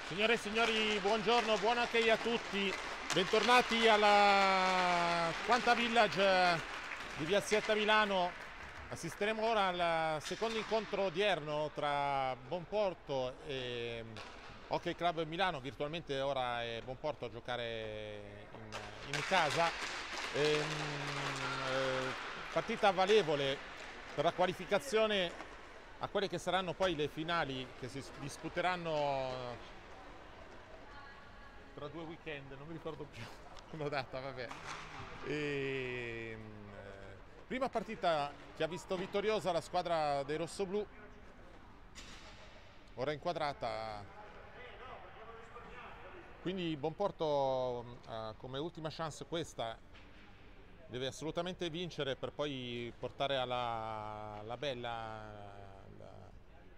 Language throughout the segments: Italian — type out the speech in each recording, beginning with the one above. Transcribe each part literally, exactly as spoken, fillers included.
Signore e signori, buongiorno, buon anche a tutti. Bentornati alla Quanta Village di Via Sietta Milano. Assisteremo ora al secondo incontro odierno tra Bonporto e Hockey Club Milano. Virtualmente ora è Bonporto a giocare in, in casa. E, eh, partita valevole per la qualificazione a quelle che saranno poi le finali che si disputeranno tra due weekend, non mi ricordo più una data, vabbè. E, eh, prima partita che ha visto vittoriosa la squadra dei rossoblù, ora inquadrata. Quindi Bonporto eh, come ultima chance questa, deve assolutamente vincere per poi portare alla, alla bella la,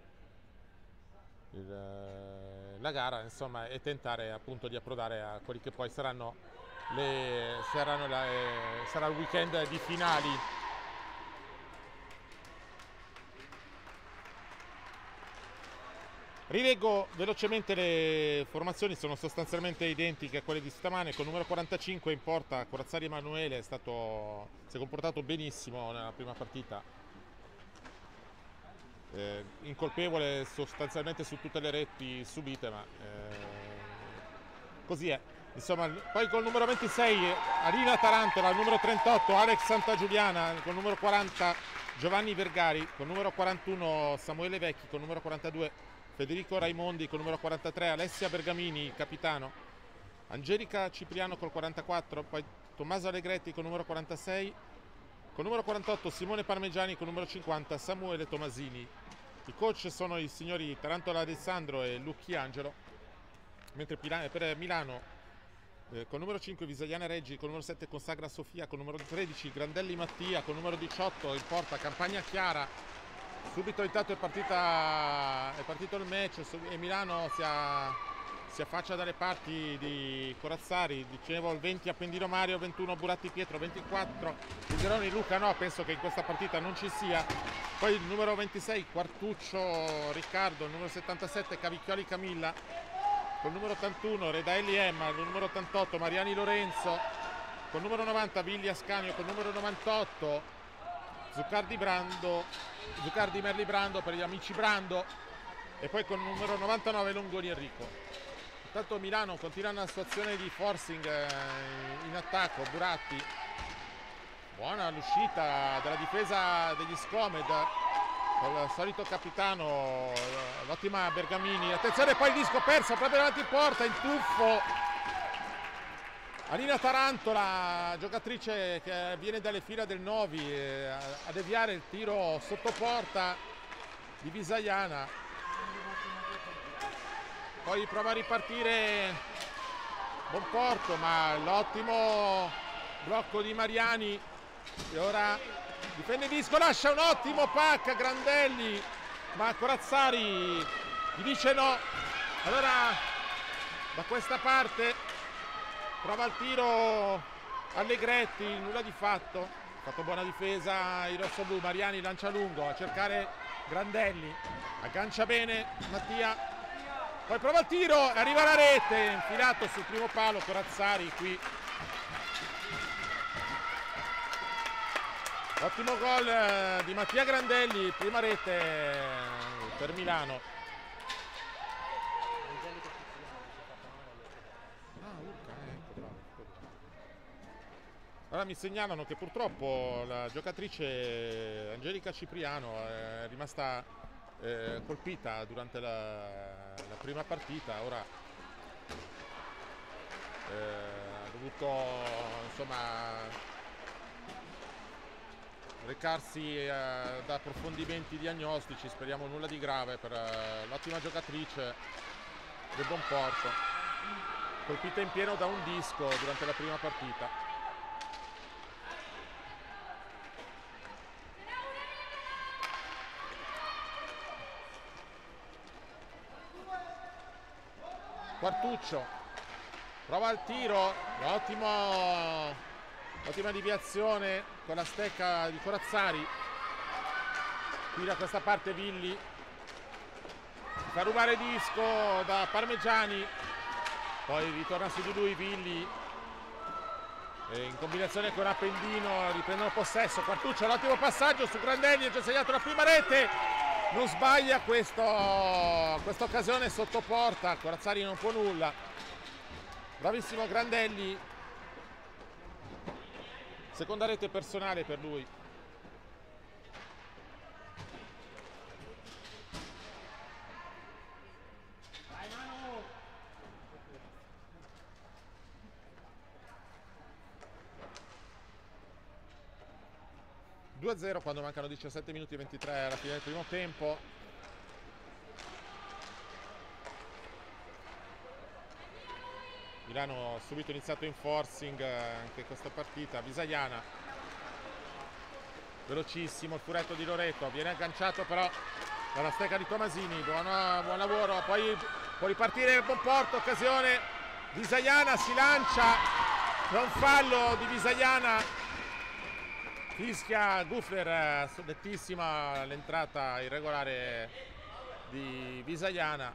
il, la gara, insomma, e tentare appunto di approdare a quelli che poi saranno le saranno la, eh, sarà il weekend di finali. Rileggo velocemente le formazioni, sono sostanzialmente identiche a quelle di stamane. Con il numero quarantacinque in porta Corazzari Emanuele, è stato, si è comportato benissimo nella prima partita, eh, incolpevole sostanzialmente su tutte le reti subite, ma eh, così è. Insomma, poi col numero ventisei Arina Tarantola, il numero trentotto Alex Santagiuliana, con il numero quaranta Giovanni Vergari, con il numero quarantuno Samuele Vecchi, con il numero quarantadue Federico Raimondi, con il numero quarantatré Alessia Bergamini, capitano, Angelica Cipriano col quarantaquattro, poi Tommaso Allegretti con il numero quarantasei, con il numero quarantotto Simone Parmegiani, con il numero cinquanta Samuele Tomasini. I coach sono i signori Tarantola Alessandro e Lucchi Angelo, mentre per Milano eh, con il numero cinque Visagliana Reggi, con il numero sette Consagra Sofia, con il numero tredici Grandelli Mattia, con il numero diciotto in porta Campagna Chiara. Subito intanto è, partita, è partito il match e Milano si, ha, si affaccia dalle parti di Corazzari. Dicevo il venti Appendino Mario, ventuno Buratti Pietro, ventiquattro Ugeroni Luca, no, penso che in questa partita non ci sia. Poi il numero ventisei Quartuccio Riccardo, il numero settantasette Cavicchioli Camilla, con il numero ottantuno Redaelli Emma, il numero ottantotto Mariani Lorenzo, con il numero novanta Villi Ascanio, con il numero novantotto Zuccardi Brando, Zuccardi Merli Brando per gli amici Brando, e poi con il numero novantanove Longoni Enrico. Intanto Milano continua una situazione di forcing in attacco. Buratti, buona l'uscita della difesa degli Scomed con il solito capitano, l'ottima Bergamini. Attenzione, poi il disco perso proprio davanti in porta, in tuffo Alina Tarantola, giocatrice che viene dalle fila del Novi, eh, a deviare il tiro sotto porta di Visagliana. Poi prova a ripartire Bonporto, ma l'ottimo blocco di Mariani, e ora difende il disco, lascia un ottimo pack a Grandelli, ma Corazzari gli dice no. Allora da questa parte prova il tiro Allegretti, nulla di fatto, ha fatto buona difesa i rossoblù. Mariani lancia lungo a cercare Grandelli, aggancia bene Mattia, poi prova il tiro, arriva la rete, infilato sul primo palo Corazzari qui. Ottimo gol di Mattia Grandelli, prima rete per Milano. Allora mi segnalano che purtroppo la giocatrice Angelica Cipriano è rimasta eh, colpita durante la, la prima partita. Ora eh, ha dovuto insomma recarsi eh, da approfondimenti diagnostici, speriamo nulla di grave per eh, l'ottima giocatrice del Bonporto, colpita in pieno da un disco durante la prima partita. Quartuccio prova il tiro, ottimo, ottima deviazione con la stecca di Corazzari. Qui da questa parte Villi, si fa rubare disco da Parmegiani, poi ritorna su di lui Villi e in combinazione con Appendino riprendono possesso. Quartuccio, l'ottimo passaggio su Grandelli, ha già segnato la prima rete, non sbaglia questa occasione sotto porta, Corazzari non può nulla, bravissimo Grandelli, seconda rete personale per lui. due a zero quando mancano diciassette minuti e ventitré alla fine del primo tempo. Milano ha subito iniziato in forcing anche questa partita. Visaiana, velocissimo il furetto di Loreto, viene agganciato però dalla stecca di Tomasini, buon, buon lavoro, poi può ripartire il Bonporto, occasione, Visaiana si lancia, non fallo di Visaiana. Fischia Gufler, nettissima l'entrata irregolare di Visaiana.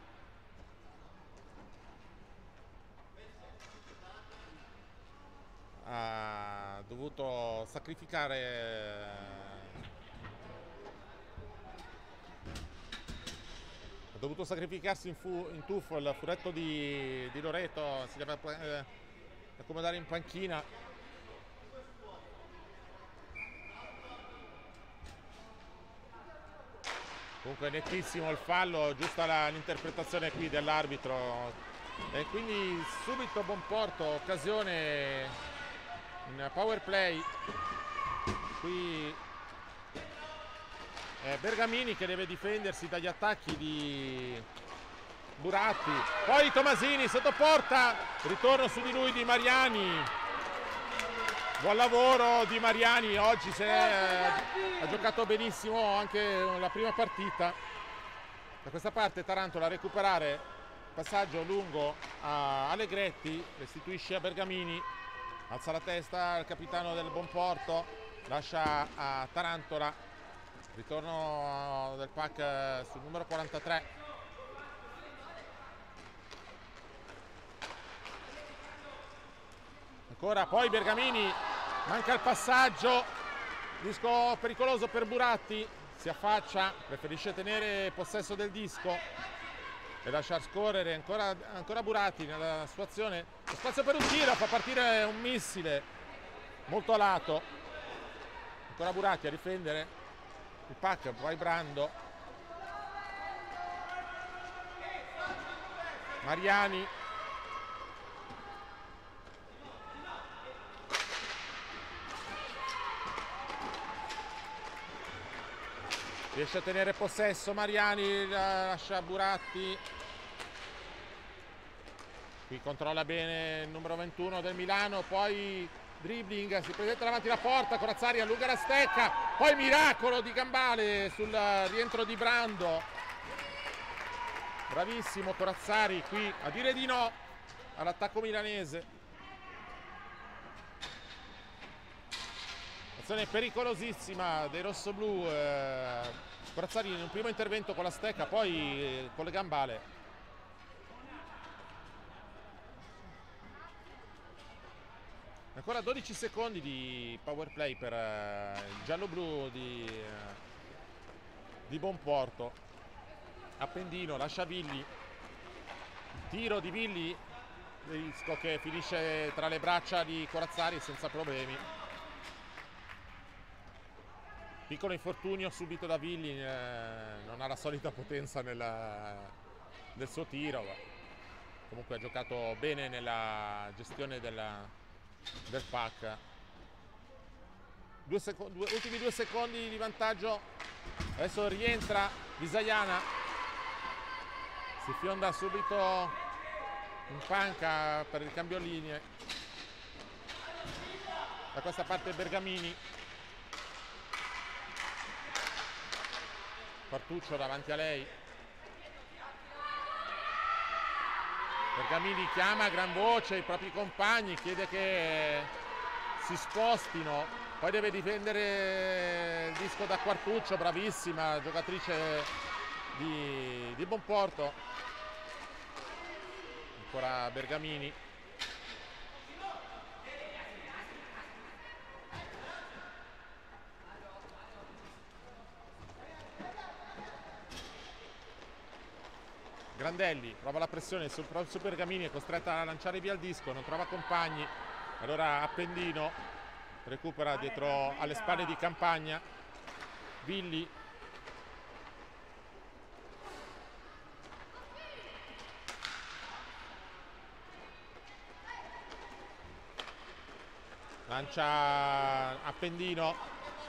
Ha dovuto sacrificare ha dovuto sacrificarsi in, fu, in tuffo il furetto di, di Loreto, si deve eh, accomodare in panchina. Comunque nettissimo il fallo, giusta l'interpretazione qui dell'arbitro e quindi subito Bonporto, occasione in power play. Qui è Bergamini che deve difendersi dagli attacchi di Buratti, poi Tomasini sotto porta, ritorno su di lui di Mariani. Buon lavoro di Mariani, oggi se è, ha giocato benissimo anche la prima partita. Da questa parte Tarantola a recuperare, passaggio lungo a Allegretti, restituisce a Bergamini, alza la testa il capitano del Bonporto, lascia a Tarantola, ritorno del pack sul numero quarantatré. Ancora poi Bergamini, manca il passaggio, disco pericoloso per Buratti, si affaccia, preferisce tenere possesso del disco e lasciar scorrere ancora, ancora Buratti nella situazione, lo spazio per un tiro, fa partire un missile molto a lato, ancora Buratti a difendere il pack, poi Brando, Mariani, riesce a tenere possesso Mariani, lascia Buratti, qui controlla bene il numero ventuno del Milano, poi dribbling, si presenta davanti la porta, Corazzari allunga la stecca, poi miracolo di Gambale sul rientro di Brando, bravissimo Corazzari qui a dire di no all'attacco milanese. Azione pericolosissima dei rossoblù, eh, Corazzari in un primo intervento con la stecca, poi eh, con le gambale. Ancora dodici secondi di power play per eh, il giallo-blu di, eh, di Bonporto. Appendino, lascia Villi, tiro di Villi, disco che finisce tra le braccia di Corazzari senza problemi. Piccolo infortunio subito da Villi, eh, non ha la solita potenza nella, nel suo tiro, comunque ha giocato bene nella gestione della, del pack. Due secondi, due, ultimi due secondi di vantaggio, adesso rientra Visaiana, si fionda subito in panca per il cambio linee, da questa parte Bergamini. Quartuccio davanti a lei, Bergamini chiama a gran voce i propri compagni, chiede che si spostino, poi deve difendere il disco da Quartuccio, bravissima giocatrice di, di Bonporto. Ancora Bergamini. Grandelli prova la pressione su, su Bergamini, è costretta a lanciare via il disco, non trova compagni, allora Appendino recupera dietro alle spalle di Campagna. Villi lancia Appendino,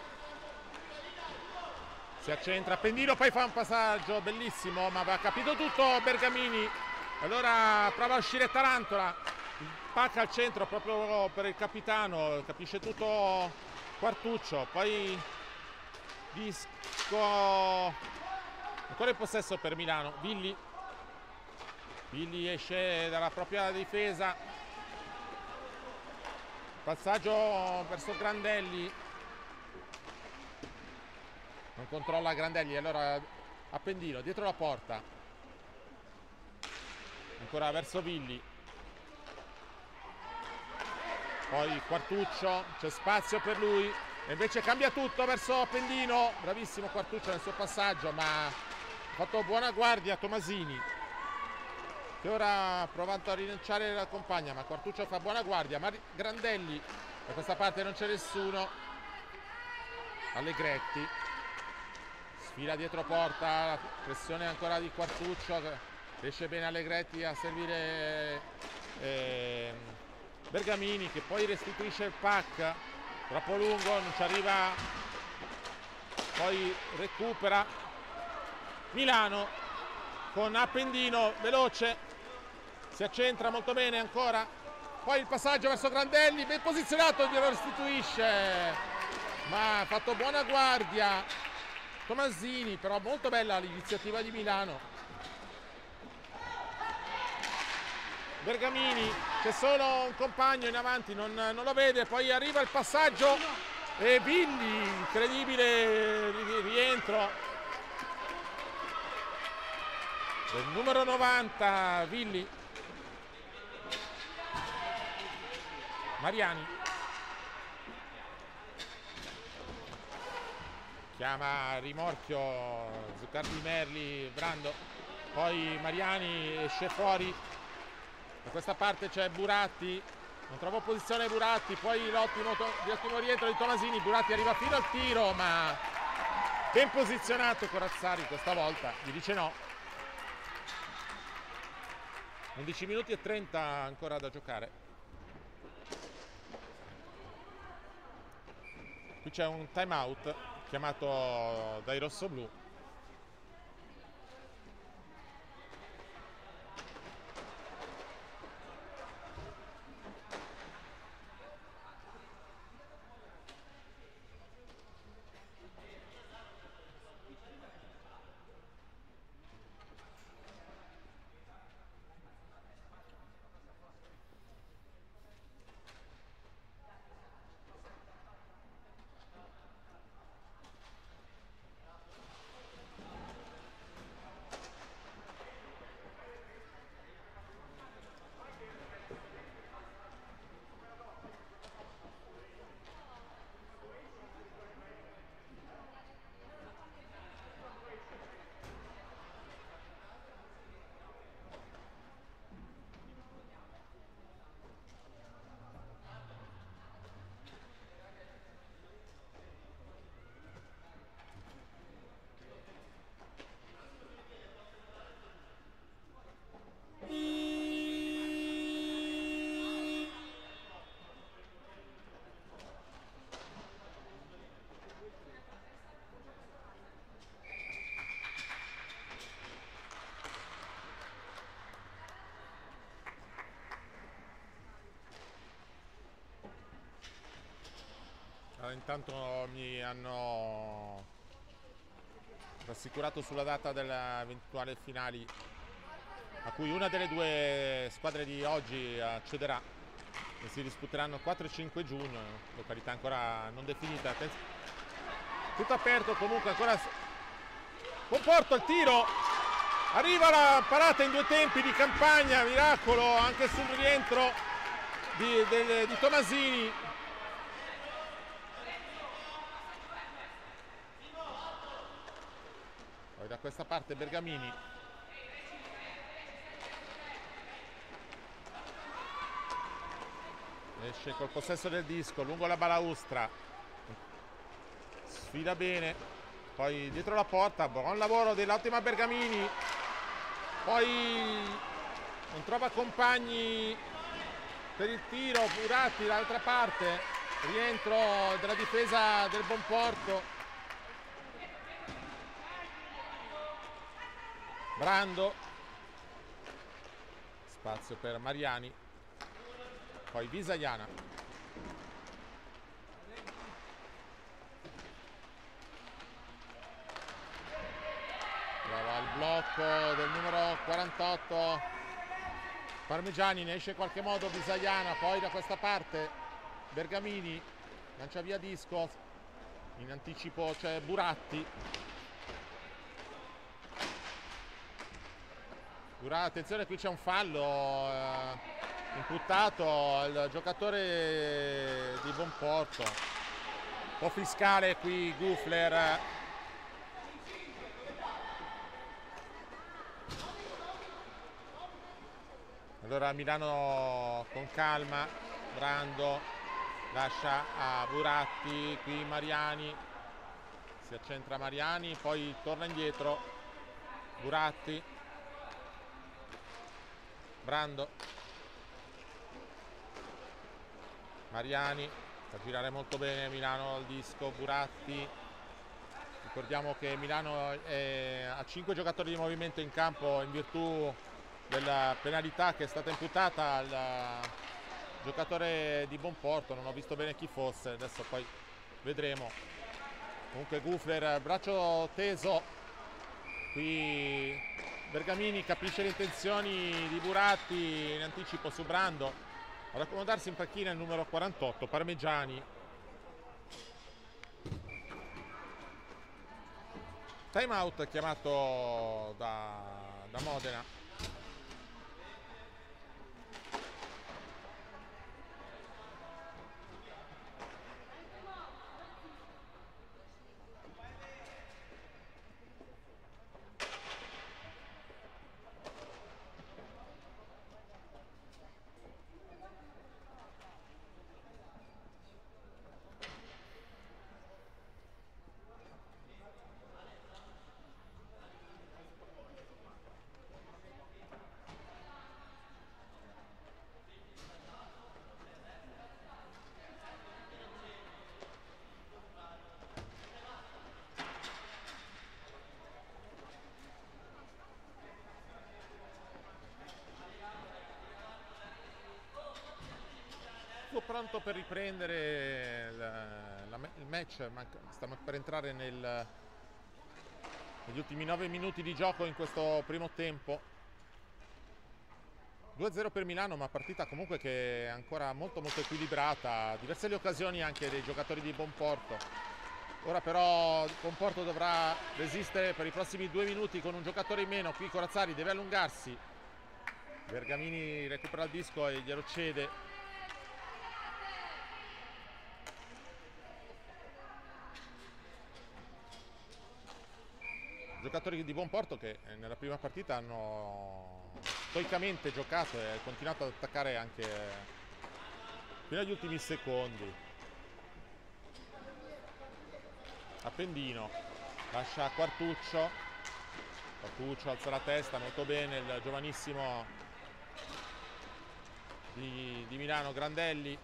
si accentra Appendino, poi fa un passaggio bellissimo, ma aveva capito tutto Bergamini, allora prova a uscire Tarantola, pacca al centro proprio per il capitano, capisce tutto Quartuccio, poi disco ancora in possesso per Milano. Villi Villi esce dalla propria difesa, passaggio verso Grandelli, non controlla Grandelli, allora Appendino dietro la porta, ancora verso Villi, poi Quartuccio, c'è spazio per lui e invece cambia tutto verso Appendino, bravissimo Quartuccio nel suo passaggio, ma ha fatto buona guardia Tomasini, che ora ha provato a rilanciare la compagna, ma Quartuccio fa buona guardia. Ma Grandelli, da questa parte non c'è nessuno, Allegretti sfila dietro porta, la pressione ancora di Quartuccio, riesce bene Allegretti a servire eh, Bergamini, che poi restituisce il pack, troppo lungo, non ci arriva, poi recupera Milano con Appendino veloce, si accentra molto bene ancora, poi il passaggio verso Grandelli, ben posizionato, glielo restituisce, ma ha fatto buona guardia Tomasini, però molto bella l'iniziativa di Milano. Bergamini, c'è solo un compagno in avanti, non, non lo vede, poi arriva il passaggio e Villi, incredibile rientro del numero novanta, Villi. Mariani chiama rimorchio Zuccardi Merli, Brando, poi Mariani esce fuori, da questa parte c'è Buratti, non trova posizione Buratti, poi l'ottimo, l'ottimo rientro di Tomasini, Buratti arriva fino al tiro, ma ben posizionato Corazzari questa volta, gli dice no. undici minuti e trenta ancora da giocare. Qui c'è un time out chiamato dai rossoblù. Intanto mi hanno rassicurato sulla data dell'eventuale finali a cui una delle due squadre di oggi accederà e si disputeranno quattro e cinque giugno, località ancora non definita, tutto aperto comunque, ancora Bonporto, il tiro, arriva la parata in due tempi di Campagna, miracolo anche sul rientro di, del, di Tomasini. Poi da questa parte Bergamini. Esce col possesso del disco lungo la balaustra, sfida bene, poi dietro la porta, buon lavoro dell'ottima Bergamini, poi non trova compagni per il tiro, Buratti dall'altra parte, rientro della difesa del Bonporto, Brando, spazio per Mariani, poi Visaiana, trova il blocco del numero quarantotto Parmigiani, ne esce in qualche modo Visaiana, poi da questa parte Bergamini lancia via disco, in anticipo c'è Buratti, Buratti, attenzione, qui c'è un fallo eh, imputato al giocatore di Bonporto, un po' fiscale qui Gufler. Allora Milano con calma, Brando lascia a Buratti, qui Mariani, si accentra Mariani, poi torna indietro Buratti, Brando, Mariani, fa girare molto bene Milano al disco, Buratti, ricordiamo che Milano è, ha cinque giocatori di movimento in campo in virtù della penalità che è stata imputata al giocatore di Bonporto, non ho visto bene chi fosse, adesso poi vedremo. Comunque Gufler, braccio teso, qui Bergamini capisce le intenzioni di Buratti in anticipo su Brando, ad accomodarsi in panchina il numero quarantotto Parmigiani. Time out chiamato da, da Modena. Pronto per riprendere la, la, il match, manca, stiamo per entrare nel, negli ultimi nove minuti di gioco in questo primo tempo. due a zero per Milano, ma partita comunque che è ancora molto molto equilibrata, diverse le occasioni anche dei giocatori di Bonporto. Ora però Bonporto dovrà resistere per i prossimi due minuti con un giocatore in meno, qui Corazzari deve allungarsi, Bergamini recupera il disco e glielo cede. Giocatori di Bonporto che nella prima partita hanno stoicamente giocato e continuato ad attaccare anche fino agli ultimi secondi. Appendino lascia Quartuccio, Quartuccio alza la testa molto bene, il giovanissimo di, di Milano Grandelli.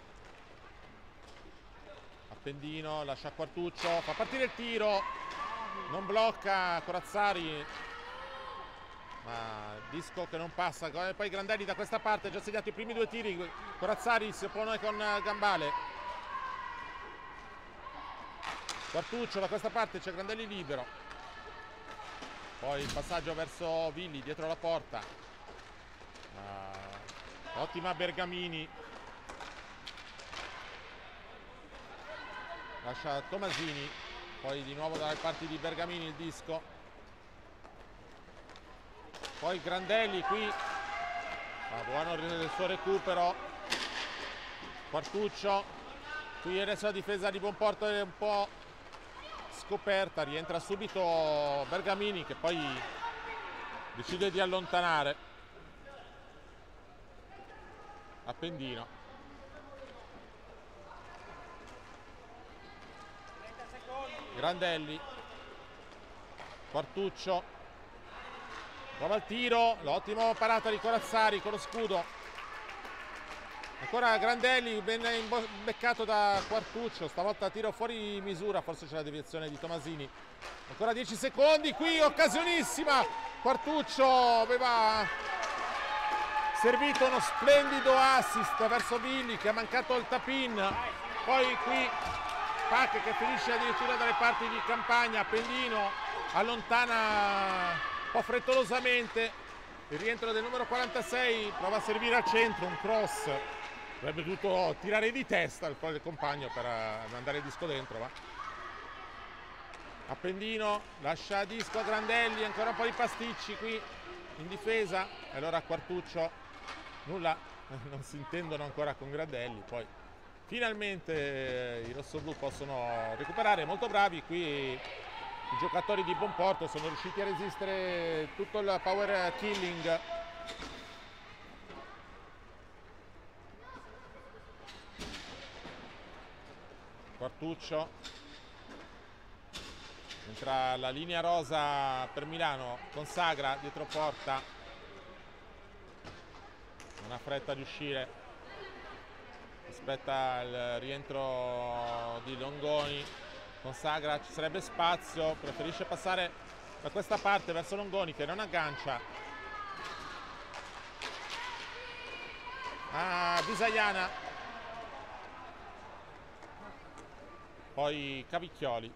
Appendino lascia Quartuccio, fa partire il tiro, non blocca Corazzari, ma disco che non passa, poi Grandelli da questa parte ha già segnato i primi due tiri, Corazzari si oppone con Gambale, Quartuccio da questa parte, c'è Grandelli libero, poi il passaggio verso Villi dietro la porta, uh, ottima Bergamini, lascia Tomasini, poi di nuovo dalle parti di Bergamini il disco, poi Grandelli qui, ah, buono il suo recupero, Quartuccio, qui adesso la difesa di Buonporto è un po' scoperta, rientra subito Bergamini che poi decide di allontanare Appendino. Grandelli, Quartuccio, prova il tiro, l'ottimo parata di Corazzari con lo scudo, ancora Grandelli, ben beccato da Quartuccio, stavolta tiro fuori misura, forse c'è la deviazione di Tomasini, ancora dieci secondi, qui occasionissima, Quartuccio aveva servito uno splendido assist verso Billy che ha mancato il tap-in, poi qui Pac che finisce addirittura dalle parti di Campagna, Appendino allontana un po' frettolosamente il rientro del numero quarantasei, prova a servire al centro, un cross, avrebbe dovuto tirare di testa il proprio compagno per mandare il disco dentro, ma Appendino lascia disco a Grandelli, ancora un po' di pasticci qui in difesa, e allora Quartuccio, nulla, non si intendono ancora con Grandelli, poi finalmente i rossoblù possono recuperare, molto bravi qui i giocatori di Buonporto, sono riusciti a resistere tutto il power killing. Quartuccio entra la linea rosa per Milano, consagra dietro porta, non ha fretta di uscire, aspetta il rientro di Longoni, consagra, ci sarebbe spazio, preferisce passare da questa parte verso Longoni che non aggancia. Ah, Bisaiana, poi Cavicchioli,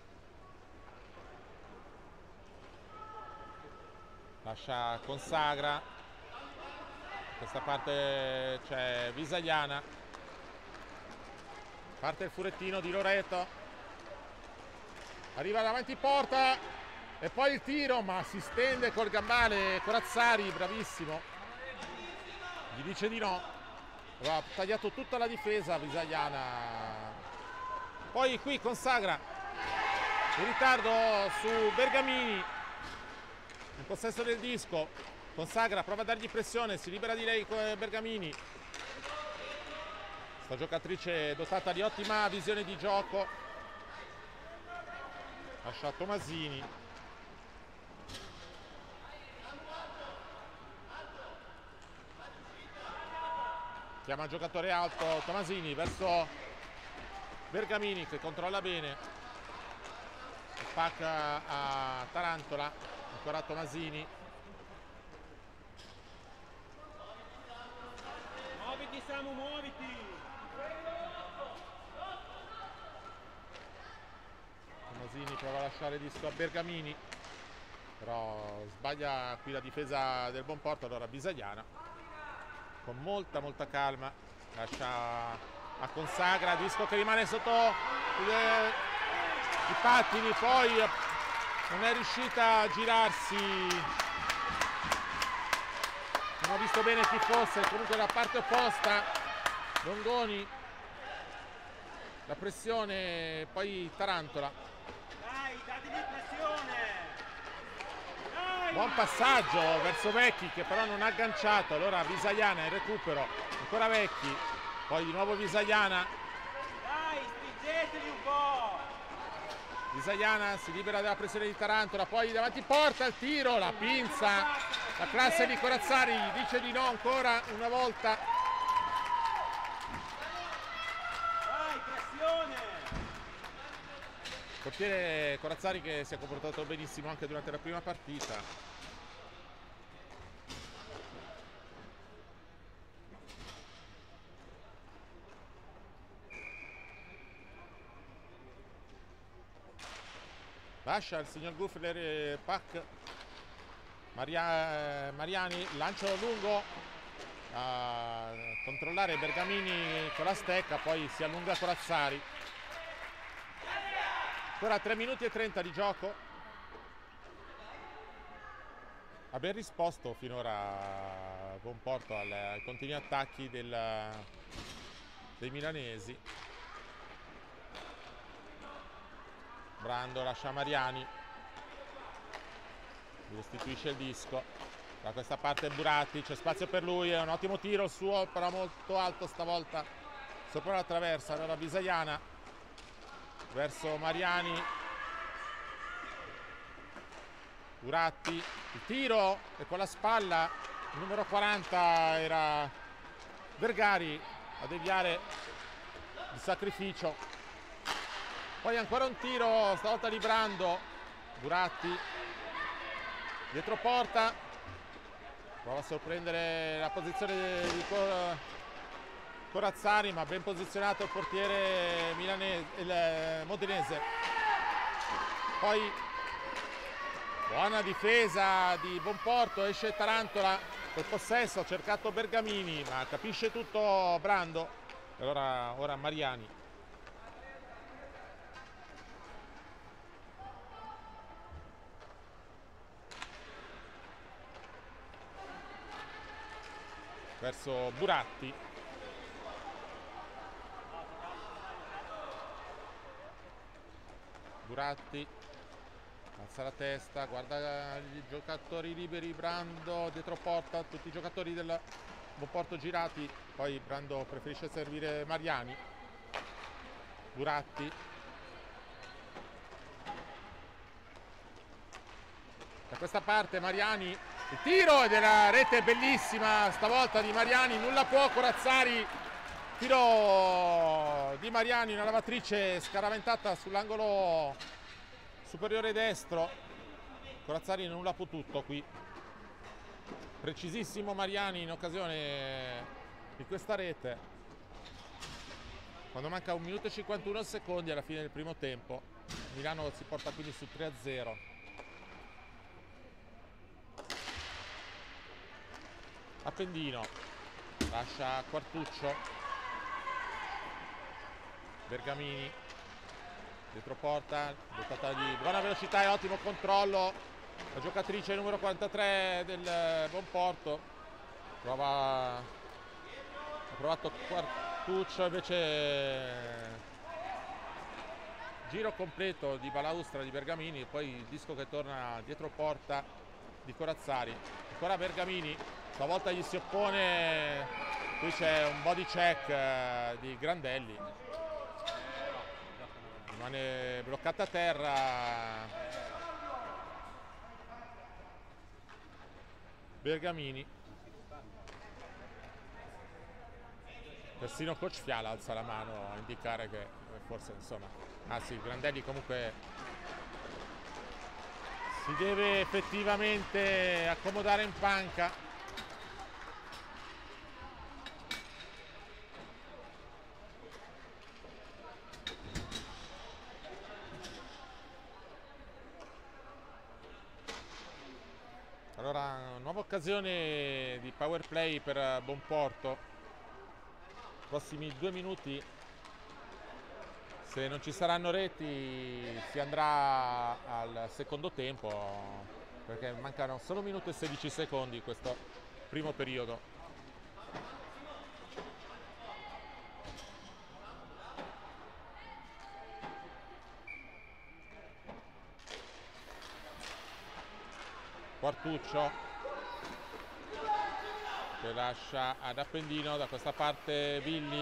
lascia consagra, da questa parte c'è Bisaiana, parte il furettino di Loreto, arriva davanti porta e poi il tiro, ma si stende col gambale Corazzari, bravissimo, gli dice di no, aveva tagliato tutta la difesa Bisaiana, poi qui consagra in ritardo su Bergamini, in possesso del disco, consagra, prova a dargli pressione, si libera di lei Bergamini, sta giocatrice dotata di ottima visione di gioco, lascia Tomasini, chiama il giocatore alto Tomasini verso Bergamini che controlla bene, spacca a Tarantola, ancora Tomasini, muoviti Samu, muoviti. Tomasini prova a lasciare disco a Bergamini, però sbaglia qui la difesa del Buonporto, allora Bisaiana con molta molta calma lascia a consagra, disco che rimane sotto le, i pattini, poi non è riuscita a girarsi, non ho visto bene chi fosse, comunque da parte opposta Longoni, la pressione, poi Tarantola, Dai, dategli pressione. Dai. buon passaggio verso Vecchi che però non ha agganciato, allora Bisaiana in recupero, ancora Vecchi, poi di nuovo Bisaiana, Dai, spingeteli un po'. Bisaiana si libera dalla pressione di Tarantola, poi davanti porta il tiro, la pinza, la classe di Corazzari dice di no ancora una volta. Dai, pressione. Portiere Corazzari che si è comportato benissimo anche durante la prima partita. Lascia il signor Guffler e Pac. Maria, Mariani, lancio lungo a controllare Bergamini con la stecca, poi si allunga Corazzari. Ancora tre minuti e trenta di gioco. ha ben risposto finora Bomporto al- ai continui attacchi del- dei milanesi. Brando lascia Mariani, gli restituisce il disco. Da questa parte Buratti, c'è spazio per lui, è un ottimo tiro il suo, però molto alto stavolta sopra la traversa. Allora Bisaiana verso Mariani, Buratti, il tiro e con la spalla il numero quaranta era Vergari a deviare il sacrificio. Poi ancora un tiro, stavolta di Brando, Buratti dietro porta, prova a sorprendere la posizione di Cor- Corazzari, ma ben posizionato il portiere milanese, il modenese. Poi buona difesa di Bomporto, esce Tarantola col possesso, ha cercato Bergamini, ma capisce tutto Brando. E allora ora Mariani. Verso Buratti. Buratti alza la testa, guarda i giocatori liberi, Brando dietro porta, tutti i giocatori del Bomporto girati, poi Brando preferisce servire Mariani. Buratti da questa parte, Mariani, il tiro ed è la rete bellissima stavolta di Mariani, nulla può Corazzari, tiro di Mariani, una lavatrice scaraventata sull'angolo superiore destro. Corazzari nulla può tutto qui, precisissimo Mariani in occasione di questa rete quando manca un minuto e cinquantuno secondi alla fine del primo tempo. Milano si porta quindi su tre a zero. Appendino lascia Quartuccio, Bergamini dietro porta, dottata di buona velocità e ottimo controllo la giocatrice numero quarantatré del Bomporto. Prova, ha provato Quartuccio, invece giro completo di balaustra di Bergamini, poi il disco che torna dietro porta di Corazzari. Ancora Bergamini, stavolta gli si oppone, qui c'è un body check eh, di Grandelli, rimane bloccata a terra. Bergamini, persino coach Fiala alza la mano a indicare che forse insomma, ah sì, Grandelli comunque si deve effettivamente accomodare in panca. Allora, nuova occasione di power play per Bomporto. Prossimi due minuti, se non ci saranno reti si andrà al secondo tempo, perché mancano solo un minuto e sedici secondi in questo primo periodo. Quartuccio che lascia ad Appendino, da questa parte Villi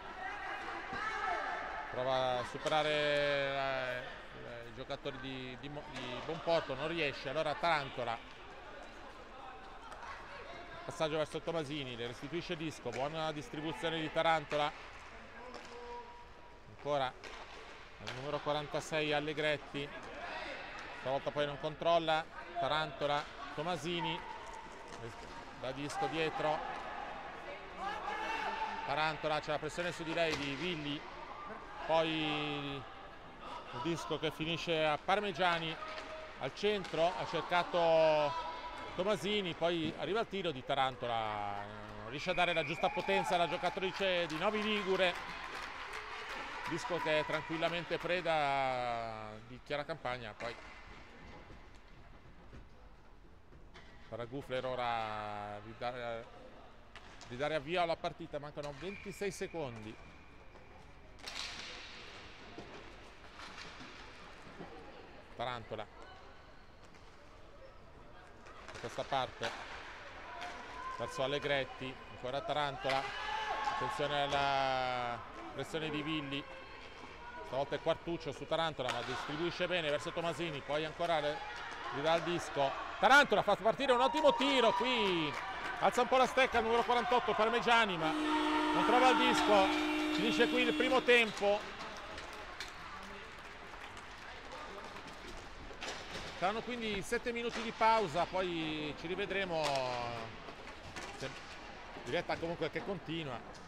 prova a superare eh, i giocatori di, di, di Bomporto, non riesce. Allora Tarantola, passaggio verso Tomasini, le restituisce il disco, buona distribuzione di Tarantola, ancora il numero quarantasei Allegretti, stavolta poi non controlla. Tarantola, Tomasini, da disco dietro, Tarantola, c'è la pressione su di lei di Villi, poi il disco che finisce a Parmegiani al centro, ha cercato Tomasini, poi arriva il tiro di Tarantola, non riesce a dare la giusta potenza alla giocatrice di Novi Ligure, disco che è tranquillamente preda di Chiara Campagna. Poi Farà Gufler ora di dare, di dare avvio alla partita, mancano ventisei secondi. Tarantola da questa parte verso Allegretti, ancora Tarantola, attenzione alla pressione di Villi, stavolta è Quartuccio su Tarantola ma distribuisce bene verso Tomasini, poi ancora le, gli dà il disco, Tarantola fa partire un ottimo tiro, qui alza un po' la stecca il numero quarantotto Parmegiani ma non trova il disco, finisce qui il primo tempo. Saranno quindi sette minuti di pausa, poi ci rivedremo, diretta comunque che continua.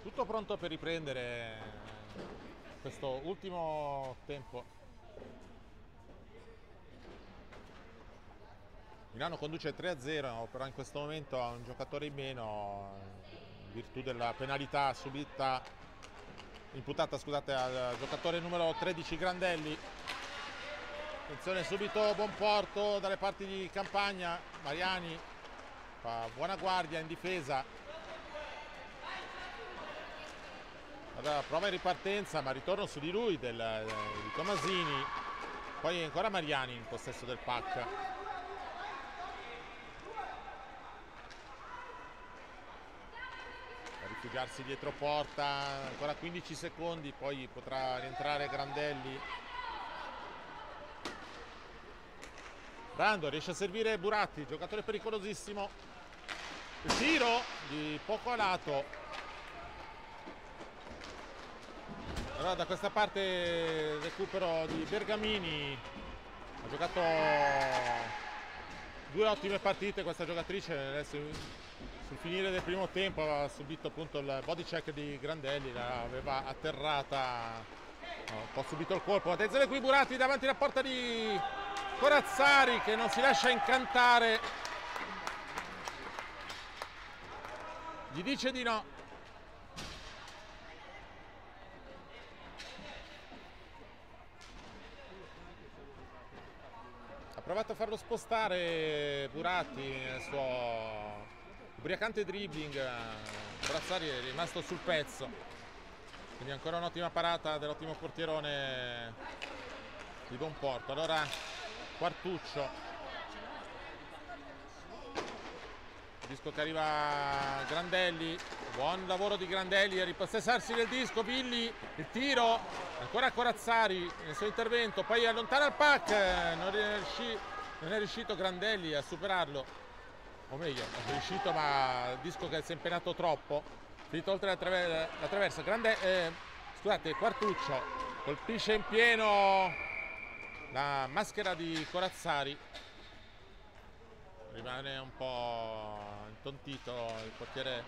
Tutto pronto per riprendere questo ultimo tempo. Milano conduce tre a zero, però in questo momento ha un giocatore in meno in virtù della penalità subita, imputata scusate, al giocatore numero tredici Grandelli. Attenzione, subito Bonporto dalle parti di Campagna. Mariani fa buona guardia in difesa. Allora, prova in ripartenza, ma ritorno su di lui del, di Tomasini. Poi ancora Mariani in possesso del pack. A rifugiarsi dietro porta, ancora quindici secondi, poi potrà rientrare Grandelli. Brando riesce a servire Buratti, giocatore pericolosissimo. Il tiro di poco a lato. Allora, da questa parte recupero di Bergamini, ha giocato due ottime partite questa giocatrice. Adesso sul finire del primo tempo aveva subito appunto il body check di Grandelli, l'aveva atterrata, no, un po' subito il colpo. Attenzione qui Buratti davanti alla porta di Corazzari che non si lascia incantare, gli dice di no. Ha provato a farlo spostare Buratti nel suo ubriacante dribbling, Corazzari è rimasto sul pezzo, quindi ancora un'ottima parata dell'ottimo portierone di Bonporto. Allora Quartuccio, disco che arriva Grandelli, buon lavoro di Grandelli a ripossessarsi del disco. Billi, il tiro, ancora Corazzari nel suo intervento, poi allontana il pack, non, riuscì, non è riuscito Grandelli a superarlo, o meglio è riuscito ma il disco che si è impenato troppo, finito oltre la, traver la traversa. Grande, eh, scusate, Quartuccio colpisce in pieno la maschera di Corazzari, rimane un po' intontito il portiere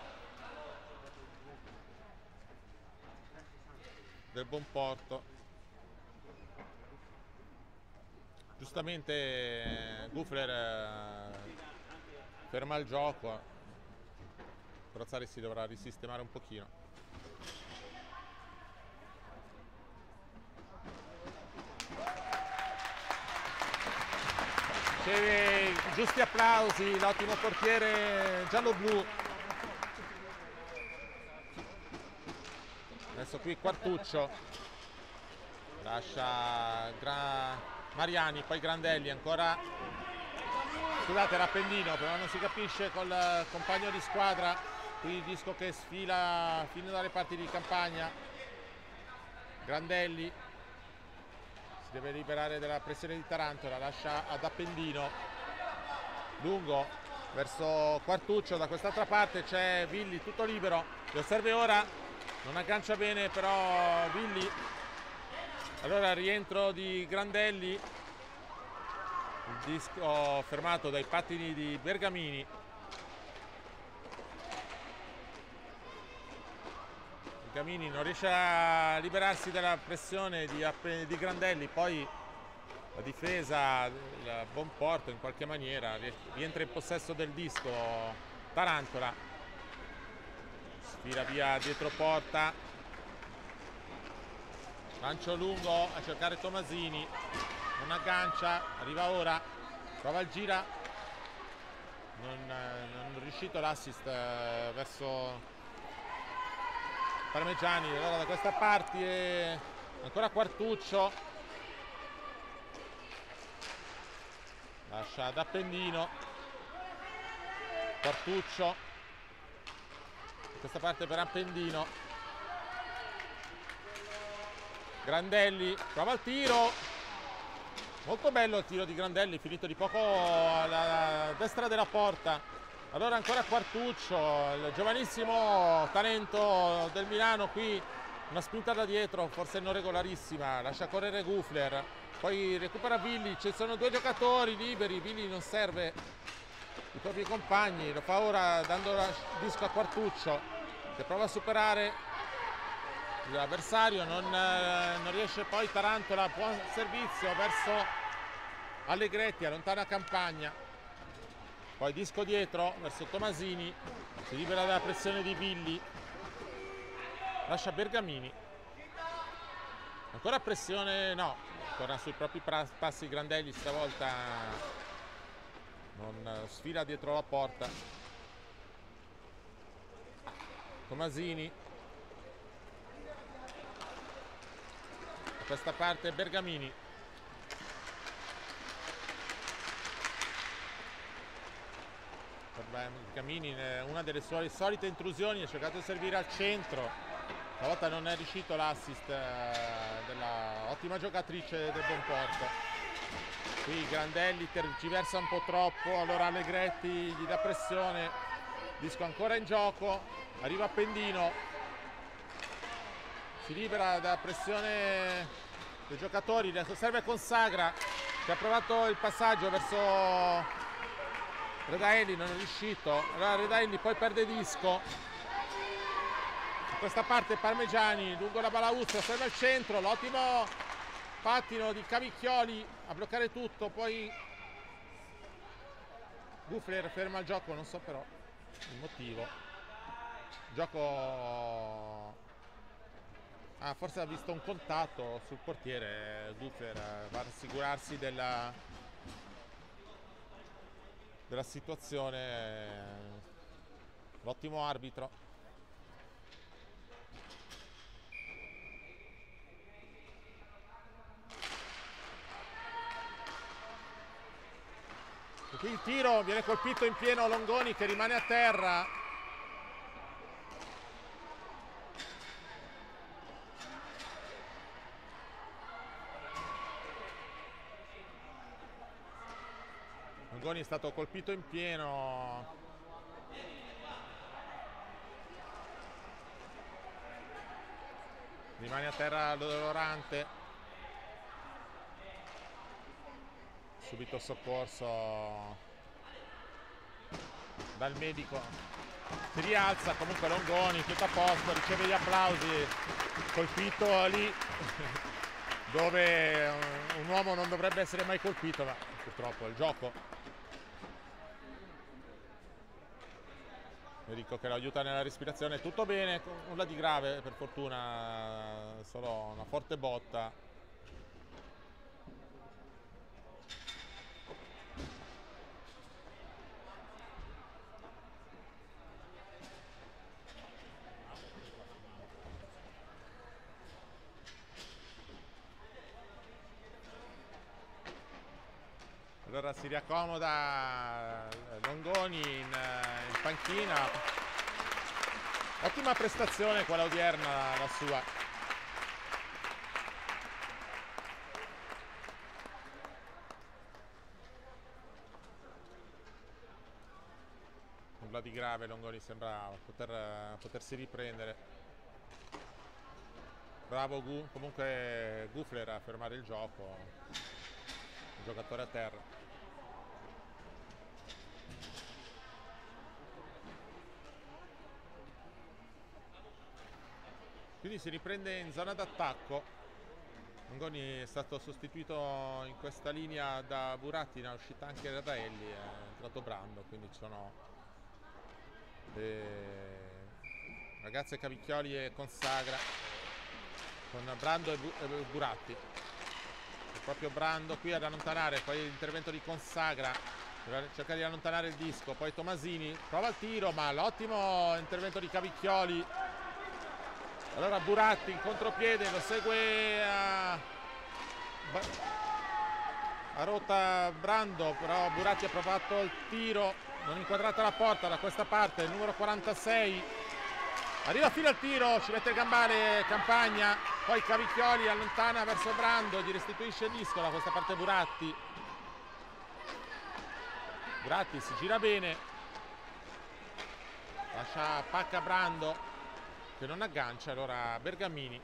del Bonporto. Giustamente Gufler eh, ferma il gioco, Corazzari si dovrà risistemare un pochino. Riceve giusti applausi l'ottimo portiere giallo-blu. Adesso qui Quartuccio lascia Gra... Mariani, poi Grandelli, ancora scusate Rappendino, però non si capisce col compagno di squadra. Qui il disco che sfila fino dalle parti di Campagna. Grandelli si deve liberare della pressione di Taranto, la lascia ad Appendino, lungo verso Quartuccio. Da quest'altra parte c'è Villi tutto libero, lo serve ora, non aggancia bene però Villi. Allora rientro di Grandelli, il disco fermato dai pattini di Bergamini. Bergamini non riesce a liberarsi dalla pressione di, di Grandelli, poi la difesa, il Bonporto in qualche maniera rientra in possesso del disco. Tarantola sfila via dietro porta, lancio lungo a cercare Tomasini, non aggancia, arriva ora, prova il gira, non, non riuscito l'assist eh, verso Parmegiani. Allora da questa parte ancora Quartuccio, lascia ad Appendino, Quartuccio, da questa parte per Appendino. Grandelli prova il tiro, molto bello il tiro di Grandelli, finito di poco alla destra della porta. Allora ancora Quartuccio, il giovanissimo talento del Milano, qui una spinta da dietro, forse non regolarissima, lascia correre Gufler, poi recupera Villi, ci sono due giocatori liberi, Villi non serve i propri compagni, lo fa ora dando il disco a Quartuccio. che prova a superare l'avversario, non, eh, non riesce poi Tarantola, buon servizio verso Allegretti, allontana Campagna, poi disco dietro verso Tomasini, si libera dalla pressione di Billi, lascia Bergamini, ancora pressione, no, torna sui propri passi Grandelli, stavolta non sfila dietro la porta. Tomasini, da questa parte Bergamini, Bergamini, una delle sue solite intrusioni, ha cercato di servire al centro, stavolta non è riuscito l'assist della ottima giocatrice del Bonporto. Qui Grandelli tergiversa un po' troppo, allora Allegretti gli dà pressione, disco ancora in gioco, arriva Pendino, si libera dalla pressione dei giocatori, serve Consagra che ha provato il passaggio verso Redaelli, non è riuscito, allora Redaelli poi perde disco, in questa parte Parmegiani lungo la balaustra, serve al centro, l'ottimo pattino di Cavicchioli a bloccare tutto, poi Gufler ferma il gioco, non so però il motivo, gioco, ah, forse ha visto un contatto sul portiere, Gufler va a assicurarsi della, della situazione, l'ottimo arbitro. E qui il tiro viene colpito in pieno Longoni che rimane a terra. Longoni è stato colpito in pieno. Rimane a terra Lorante. Subito soccorso dal medico, si rialza, comunque Longoni tutto a posto, riceve gli applausi, colpito lì dove un uomo non dovrebbe essere mai colpito, ma purtroppo è il gioco. Medico che lo aiuta nella respirazione, tutto bene, nulla di grave per fortuna, solo una forte botta. Allora si riaccomoda Longoni in, in panchina, ottima prestazione quella odierna la sua. Nulla di grave, Longoni sembra poter, potersi riprendere. Bravo Gu, comunque Gufler a fermare il gioco, il giocatore a terra. Quindi si riprende in zona d'attacco. Longoni è stato sostituito in questa linea da Buratti, è uscita anche Radaelli, è entrato Brando, quindi ci sono le ragazze Cavicchioli e Consagra con Brando e, Bu e Buratti. È proprio Brando qui ad allontanare, poi l'intervento di Consagra, cerca di allontanare il disco, poi Tomasini prova il tiro, ma l'ottimo intervento di Cavicchioli. Allora Buratti in contropiede, lo segue a, a rotta Brando, però Buratti ha provato il tiro, non inquadrata la porta da questa parte, il numero quarantasei. Arriva fino al tiro, ci mette il gambale Campagna, poi Cavicchioli allontana verso Brando, gli restituisce il disco da questa parte Buratti. Buratti si gira bene, lascia pacca Brando che non aggancia, allora Bergamini.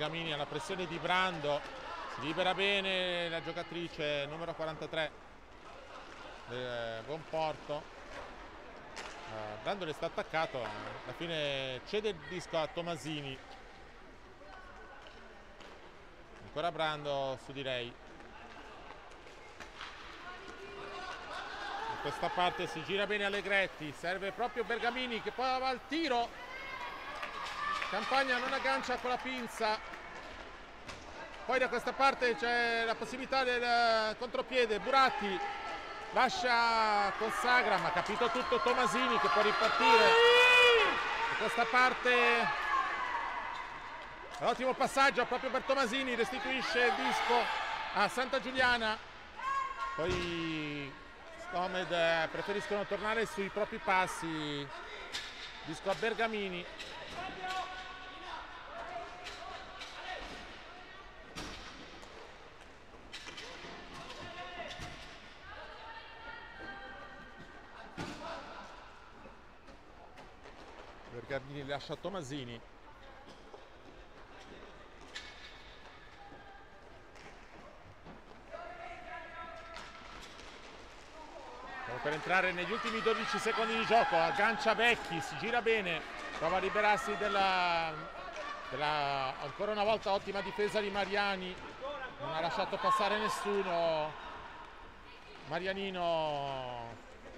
Bergamini alla pressione di Brando, si libera bene la giocatrice numero quarantatré del Buonporto. uh, Brando le sta attaccato, alla fine cede il disco a Tomasini, ancora Brando su di lei. In questa parte si gira bene Allegretti, serve proprio Bergamini che poi va al tiro, Campagna non aggancia con la pinza, poi da questa parte c'è la possibilità del contropiede, Buratti lascia Consagra, ma ha capito tutto Tomasini che può ripartire. Da questa parte l'ottimo passaggio proprio per Tomasini, restituisce il disco a Santa Giuliana, poi Scomed eh, preferiscono tornare sui propri passi, disco a Bergamini. Bergamini lascia Tomasini. Per entrare negli ultimi dodici secondi di gioco, aggancia Vecchi, si gira bene, prova a liberarsi della, della ancora una volta ottima difesa di Mariani, non ha lasciato passare nessuno. Marianino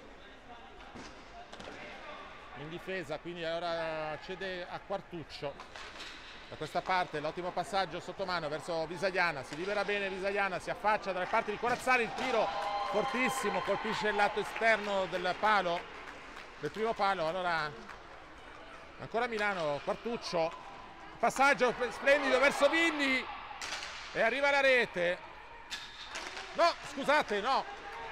in difesa, quindi ora cede a Quartuccio. Da questa parte l'ottimo passaggio sotto mano verso Visagliana, si libera bene Visagliana, si affaccia dalle parti di Corazzari, il tiro fortissimo, colpisce il lato esterno del palo, del primo palo. Allora ancora Milano, Quartuccio, passaggio splendido verso Villi e arriva la rete. No, scusate, no,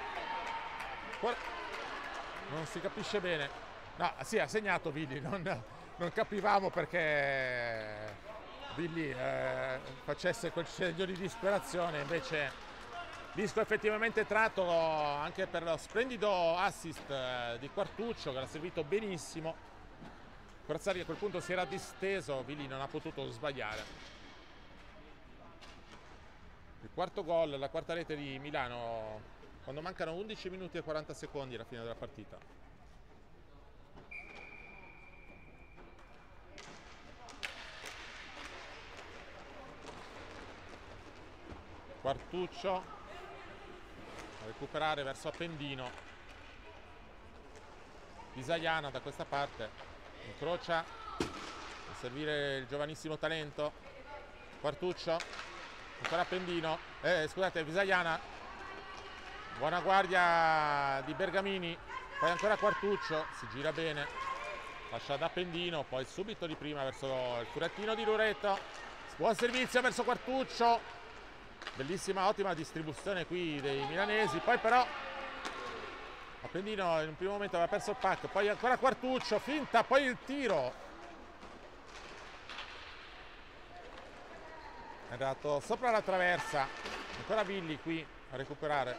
non si capisce bene. No, sì, ha segnato Villi, non, non capivamo perché Villi eh, facesse quel segno di disperazione, invece disco effettivamente tratto anche per lo splendido assist eh, di Quartuccio, che l'ha servito benissimo. Corazzari a quel punto si era disteso, Villi non ha potuto sbagliare. Il quarto gol, la quarta rete di Milano quando mancano undici minuti e quaranta secondi alla fine della partita. Quartuccio a recuperare verso Appendino, Visagliana da questa parte, incrocia a servire il giovanissimo talento, Quartuccio, ancora Appendino, eh, scusate, Visagliana, buona guardia di Bergamini, poi ancora Quartuccio, si gira bene, lascia da Appendino, poi subito di prima verso il furettino di Luretto, buon servizio verso Quartuccio. Bellissima, ottima distribuzione qui dei milanesi, poi però Appendino in un primo momento aveva perso il pack, poi ancora Quartuccio, finta, poi il tiro. È andato sopra la traversa, ancora Villi qui a recuperare.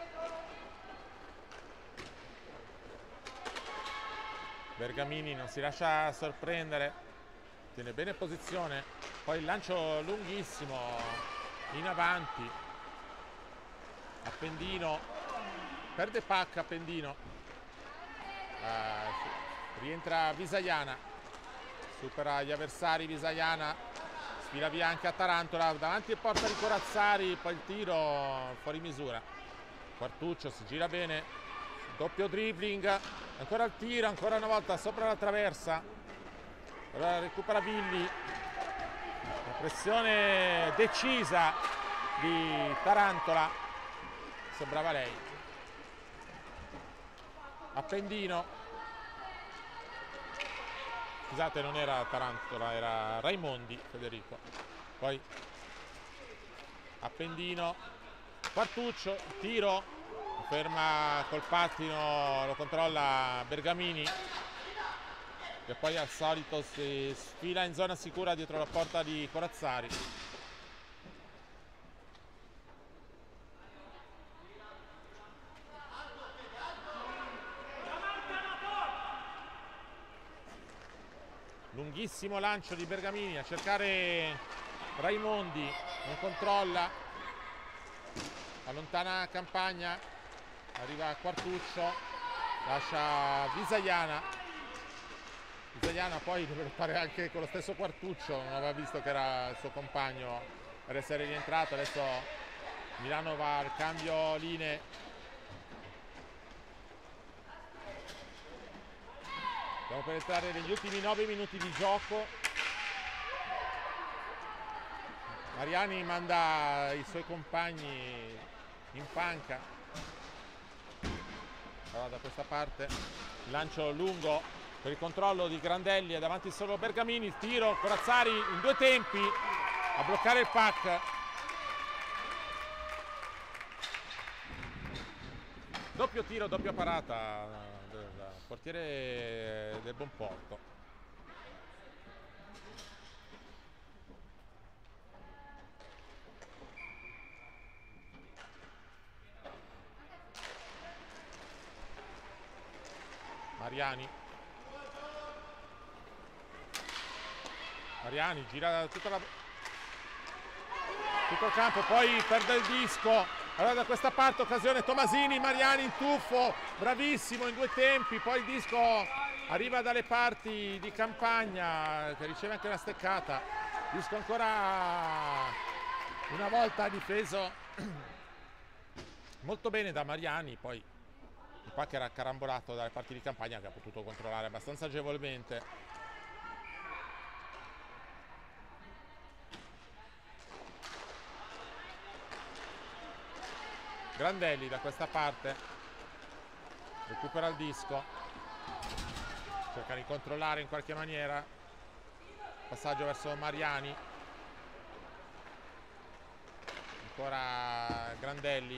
Bergamini non si lascia sorprendere, tiene bene posizione, poi il lancio lunghissimo in avanti. Appendino perde pacca, Appendino uh, rientra Visagliana, supera gli avversari Visagliana, sfila via anche a Tarantola, davanti a porta di Corazzari, poi il tiro fuori misura. Quartuccio si gira bene, doppio dribbling, ancora il tiro, ancora una volta sopra la traversa, allora recupera Villi, la pressione decisa di Tarantola, sembrava lei. Appendino, scusate, non era Tarantola, era Raimondi Federico. Poi Appendino, Quartuccio, tiro, ferma col pattino, lo controlla Bergamini, che poi al solito si sfila in zona sicura dietro la porta di Corazzari. Lunghissimo lancio di Bergamini a cercare Raimondi non controlla, allontana Campagna, arriva Quartuccio, lascia Visaiana. Visaiana poi deve lottare anche con lo stesso Quartuccio, non aveva visto che era il suo compagno per essere rientrato. Adesso Milano va al cambio linee. Stiamo per entrare negli ultimi nove minuti di gioco. Mariani manda i suoi compagni in panca. Allora, da questa parte lancio lungo per il controllo di Grandelli, è davanti solo Bergamini, il tiro, Corazzari in due tempi a bloccare il pack. Doppio tiro, doppia parata del portiere del Bonporto. Mariani. Mariani gira tutta la... tutto il campo, poi perde il disco. Allora da questa parte occasione Tomasini, Mariani in tuffo, bravissimo in due tempi, poi il disco arriva dalle parti di Campagna che riceve anche una steccata. Disco ancora una volta difeso molto bene da Mariani, poi qua che era carambolato dalle parti di Campagna che ha potuto controllare abbastanza agevolmente. Grandelli da questa parte recupera il disco, cerca di controllare in qualche maniera, passaggio verso Mariani, ancora Grandelli,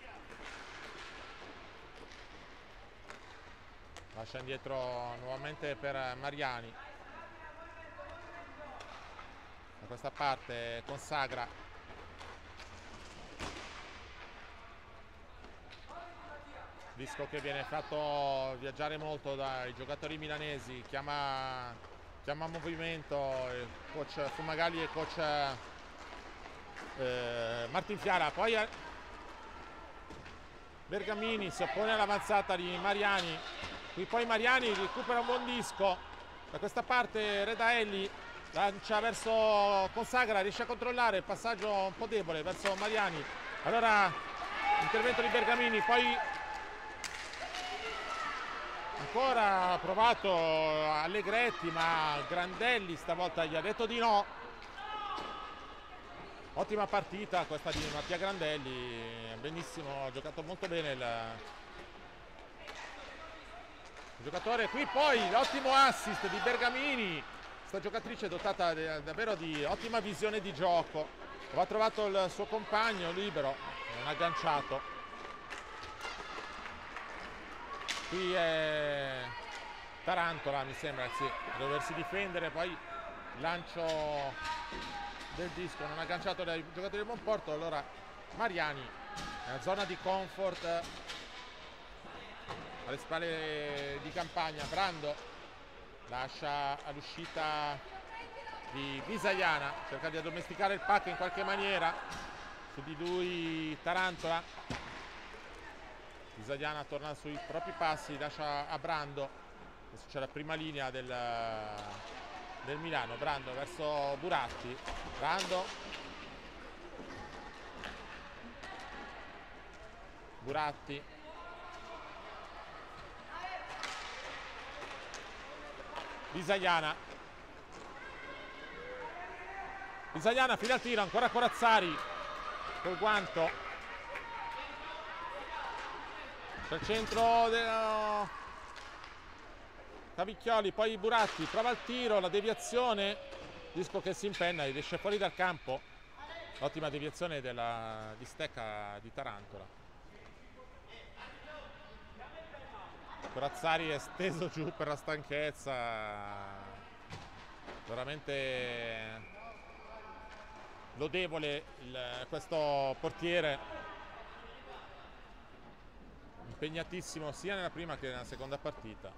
lascia indietro nuovamente per Mariani. Da questa parte Consagra, disco che viene fatto viaggiare molto dai giocatori milanesi, chiama, chiama a movimento il coach Fumagalli e il coach eh, Martin Fiara. Poi eh, Bergamini si oppone all'avanzata di Mariani, qui poi Mariani recupera un buon disco. Da questa parte Redaelli lancia verso Consagra, riesce a controllare il passaggio un po' debole verso Mariani. Allora intervento di Bergamini, poi ancora provato Allegretti, ma Grandelli stavolta gli ha detto di no. Ottima partita questa di Mattia Grandelli, benissimo, ha giocato molto bene il, il giocatore. Qui poi l'ottimo assist di Bergamini, questa giocatrice dotata davvero di ottima visione di gioco. Ha trovato il suo compagno libero, non ha agganciato. Qui è Tarantola, mi sembra, sì, doversi difendere, poi lancio del disco, non ha agganciato dai giocatori del Bonporto. Allora Mariani nella zona di comfort alle spalle di Campagna. Brando lascia all'uscita di Visaiana, cerca di addomesticare il pack in qualche maniera, su di lui Tarantola. Visaiana torna sui propri passi, lascia a Brando. Adesso c'è la prima linea del, del Milano. Brando verso Buratti. Brando. Buratti. Visaiana. Visaiana fila al tiro, ancora Corazzari col guanto. Al centro del Cavicchioli, poi Buratti prova il tiro, la deviazione, disco che si impenna ed esce fuori dal campo. Ottima deviazione della, di stecca di Tarantola. Corazzari è steso giù per la stanchezza, veramente lodevole il, questo portiere, impegnatissimo sia nella prima che nella seconda partita.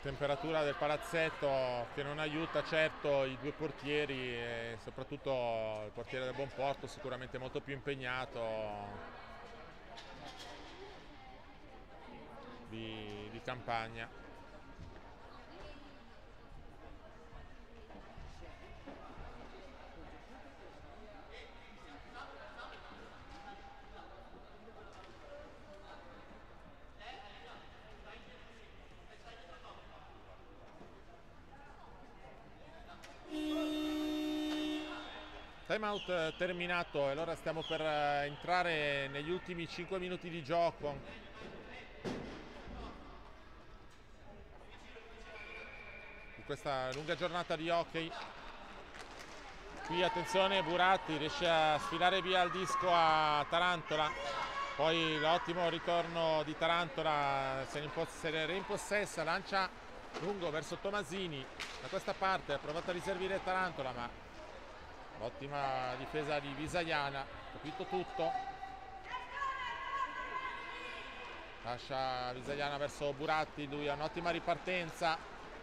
temperatura del palazzetto che non aiuta certo i due portieri e soprattutto il portiere del Buonporto, sicuramente molto più impegnato di, di Campagna. Time out terminato e allora stiamo per entrare negli ultimi cinque minuti di gioco. Di questa lunga giornata di hockey. Qui attenzione, Buratti riesce a sfilare via il disco a Tarantola. Poi l'ottimo ritorno di Tarantola, se ne reimpossessa, lancia lungo verso Tomasini. Da questa parte ha provato a riservire Tarantola, ma ottima difesa di Visaiana, capito tutto. Lascia Visaiana verso Buratti, lui ha un'ottima ripartenza.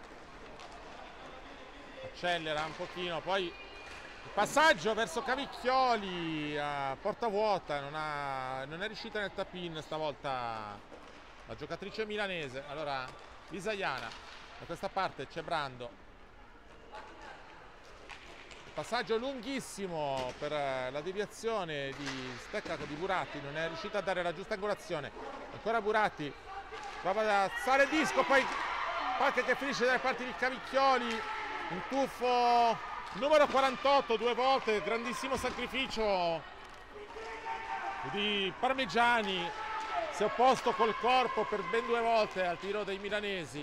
Accelera un pochino, poi il passaggio verso Cavicchioli a porta vuota, non, ha, non è riuscita nel tap-in stavolta la giocatrice milanese. Allora Visaiana, da questa parte c'è Brando. Passaggio lunghissimo per la deviazione di Stecca di Buratti, non è riuscita a dare la giusta angolazione. Ancora Buratti prova ad alzare il disco, poi qualche che finisce dalle parti di Cavicchioli, un tuffo numero quarantotto due volte, grandissimo sacrificio di Parmigiani, si è opposto col corpo per ben due volte al tiro dei milanesi.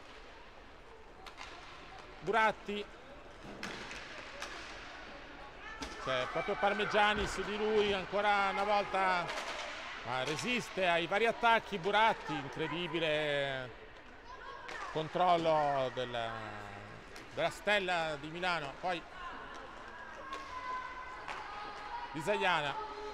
Buratti, c'è proprio Parmigiani su di lui, ancora una volta, ma resiste ai vari attacchi Buratti, incredibile controllo della, della stella di Milano. Poi Visaiana,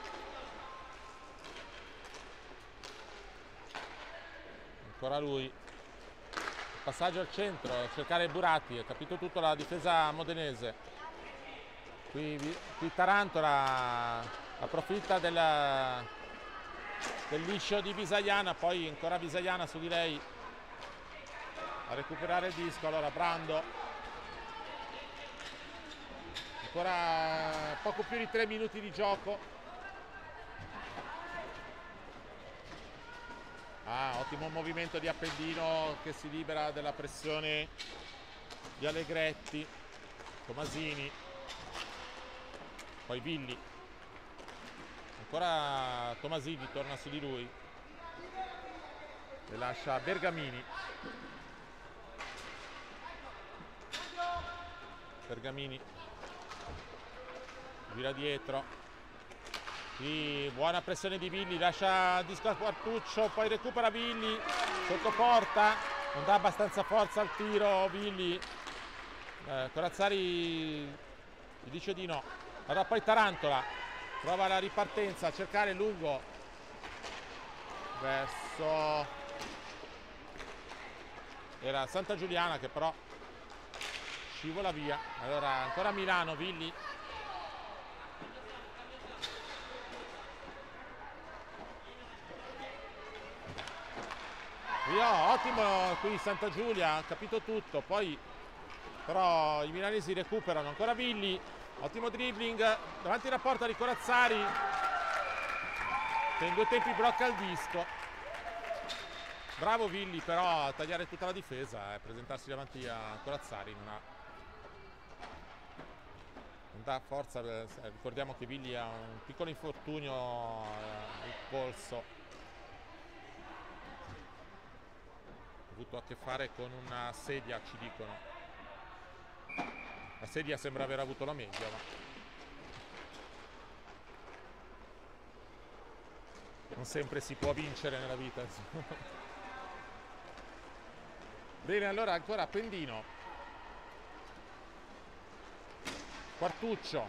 ancora lui, passaggio al centro, a cercare Buratti, ha capito tutto la difesa modenese. Qui, qui Tarantola approfitta della, del liscio di Visaiana, poi ancora Visaiana su di lei a recuperare il disco. Allora Brando, ancora poco più di tre minuti di gioco. Ah, ottimo movimento di Appendino che si libera della pressione di Allegretti. Tomasini, poi Villi, ancora Tomasini torna su di lui e lascia Bergamini. Bergamini gira dietro, qui buona pressione di Villi, lascia disco a Quartuccio, poi recupera Villi sotto porta, non dà abbastanza forza al tiro Villi. eh, Corazzari gli dice di no. Allora poi Tarantola prova la ripartenza, a cercare lungo verso, era Santa Giuliana che però scivola via. Allora ancora Milano, Villi, via, ottimo qui Santa Giulia, ha capito tutto. Poi però i milanesi recuperano, ancora Villi, ottimo dribbling davanti alla porta di Corazzari che in due tempi blocca il disco. Bravo Villi però a tagliare tutta la difesa e eh, presentarsi davanti a Corazzari, non, ha, non dà forza. Eh, ricordiamo che Villi ha un piccolo infortunio eh, al polso, ha avuto a che fare con una sedia, ci dicono. La sedia sembra aver avuto la meglio, ma non sempre si può vincere nella vita. Bene, allora ancora Appendino, Quartuccio,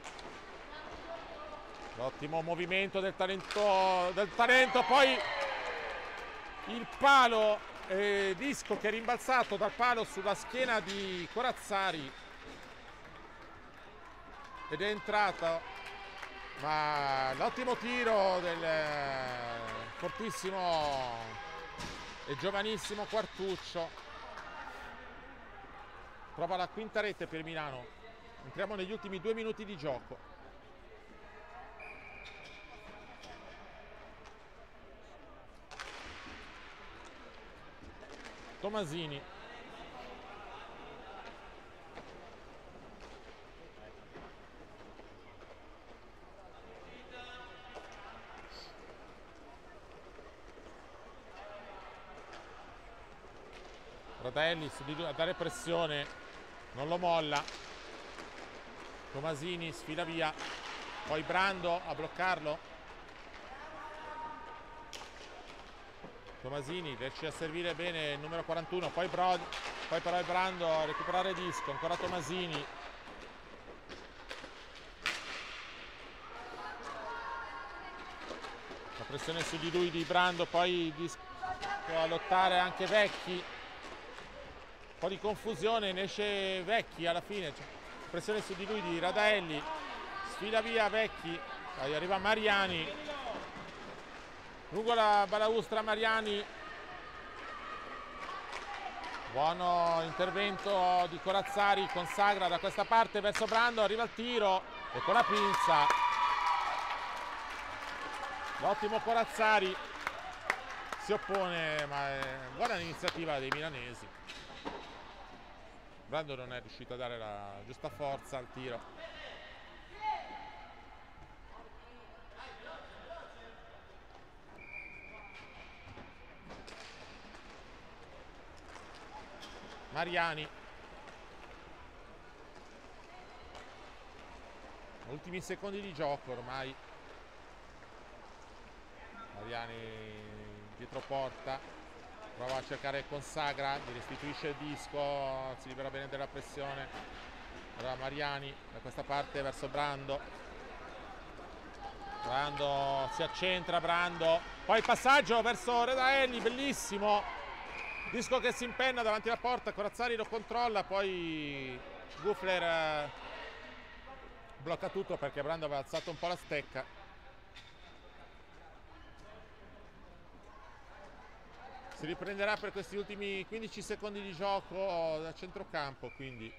l'ottimo movimento del talento, del talento, poi il palo e Disco che è rimbalzato dal palo sulla schiena di Corazzari ed è entrato, ma l'ottimo tiro del fortissimo e giovanissimo Quartuccio trova la quinta rete per Milano. Entriamo negli ultimi due minuti di gioco. Tomasini, Radaelli a dare pressione, non lo molla. Tomasini sfila via, poi Brando a bloccarlo. Tomasini riesce a servire bene il numero quarantuno, poi, Brod, poi però è Brando a recuperare Disco, ancora Tomasini. La pressione su di lui di Brando, poi Disco a lottare anche Vecchi. Un po' di confusione, ne esce Vecchi alla fine. Cioè, pressione su di lui di Radaelli, sfila via Vecchi, poi arriva Mariani. Lungo la balaustra Mariani, buono intervento di Corazzari, consagra da questa parte verso Brando, arriva il tiro e con la pinza l'ottimo Corazzari si oppone, ma è buona l'iniziativa dei milanesi. Brando non è riuscito a dare la giusta forza al tiro. Mariani, ultimi secondi di gioco ormai. Mariani dietro porta, prova a cercare Consagra, gli restituisce il Disco, si libera bene della pressione. Allora Mariani da questa parte verso Brando. Brando si accentra, Brando, poi il passaggio verso Radaelli, bellissimo. Disco che si impenna davanti alla porta, Corazzari lo controlla, poi Gufler eh, blocca tutto perché Brando aveva alzato un po' la stecca. Si riprenderà per questi ultimi quindici secondi di gioco da centrocampo, quindi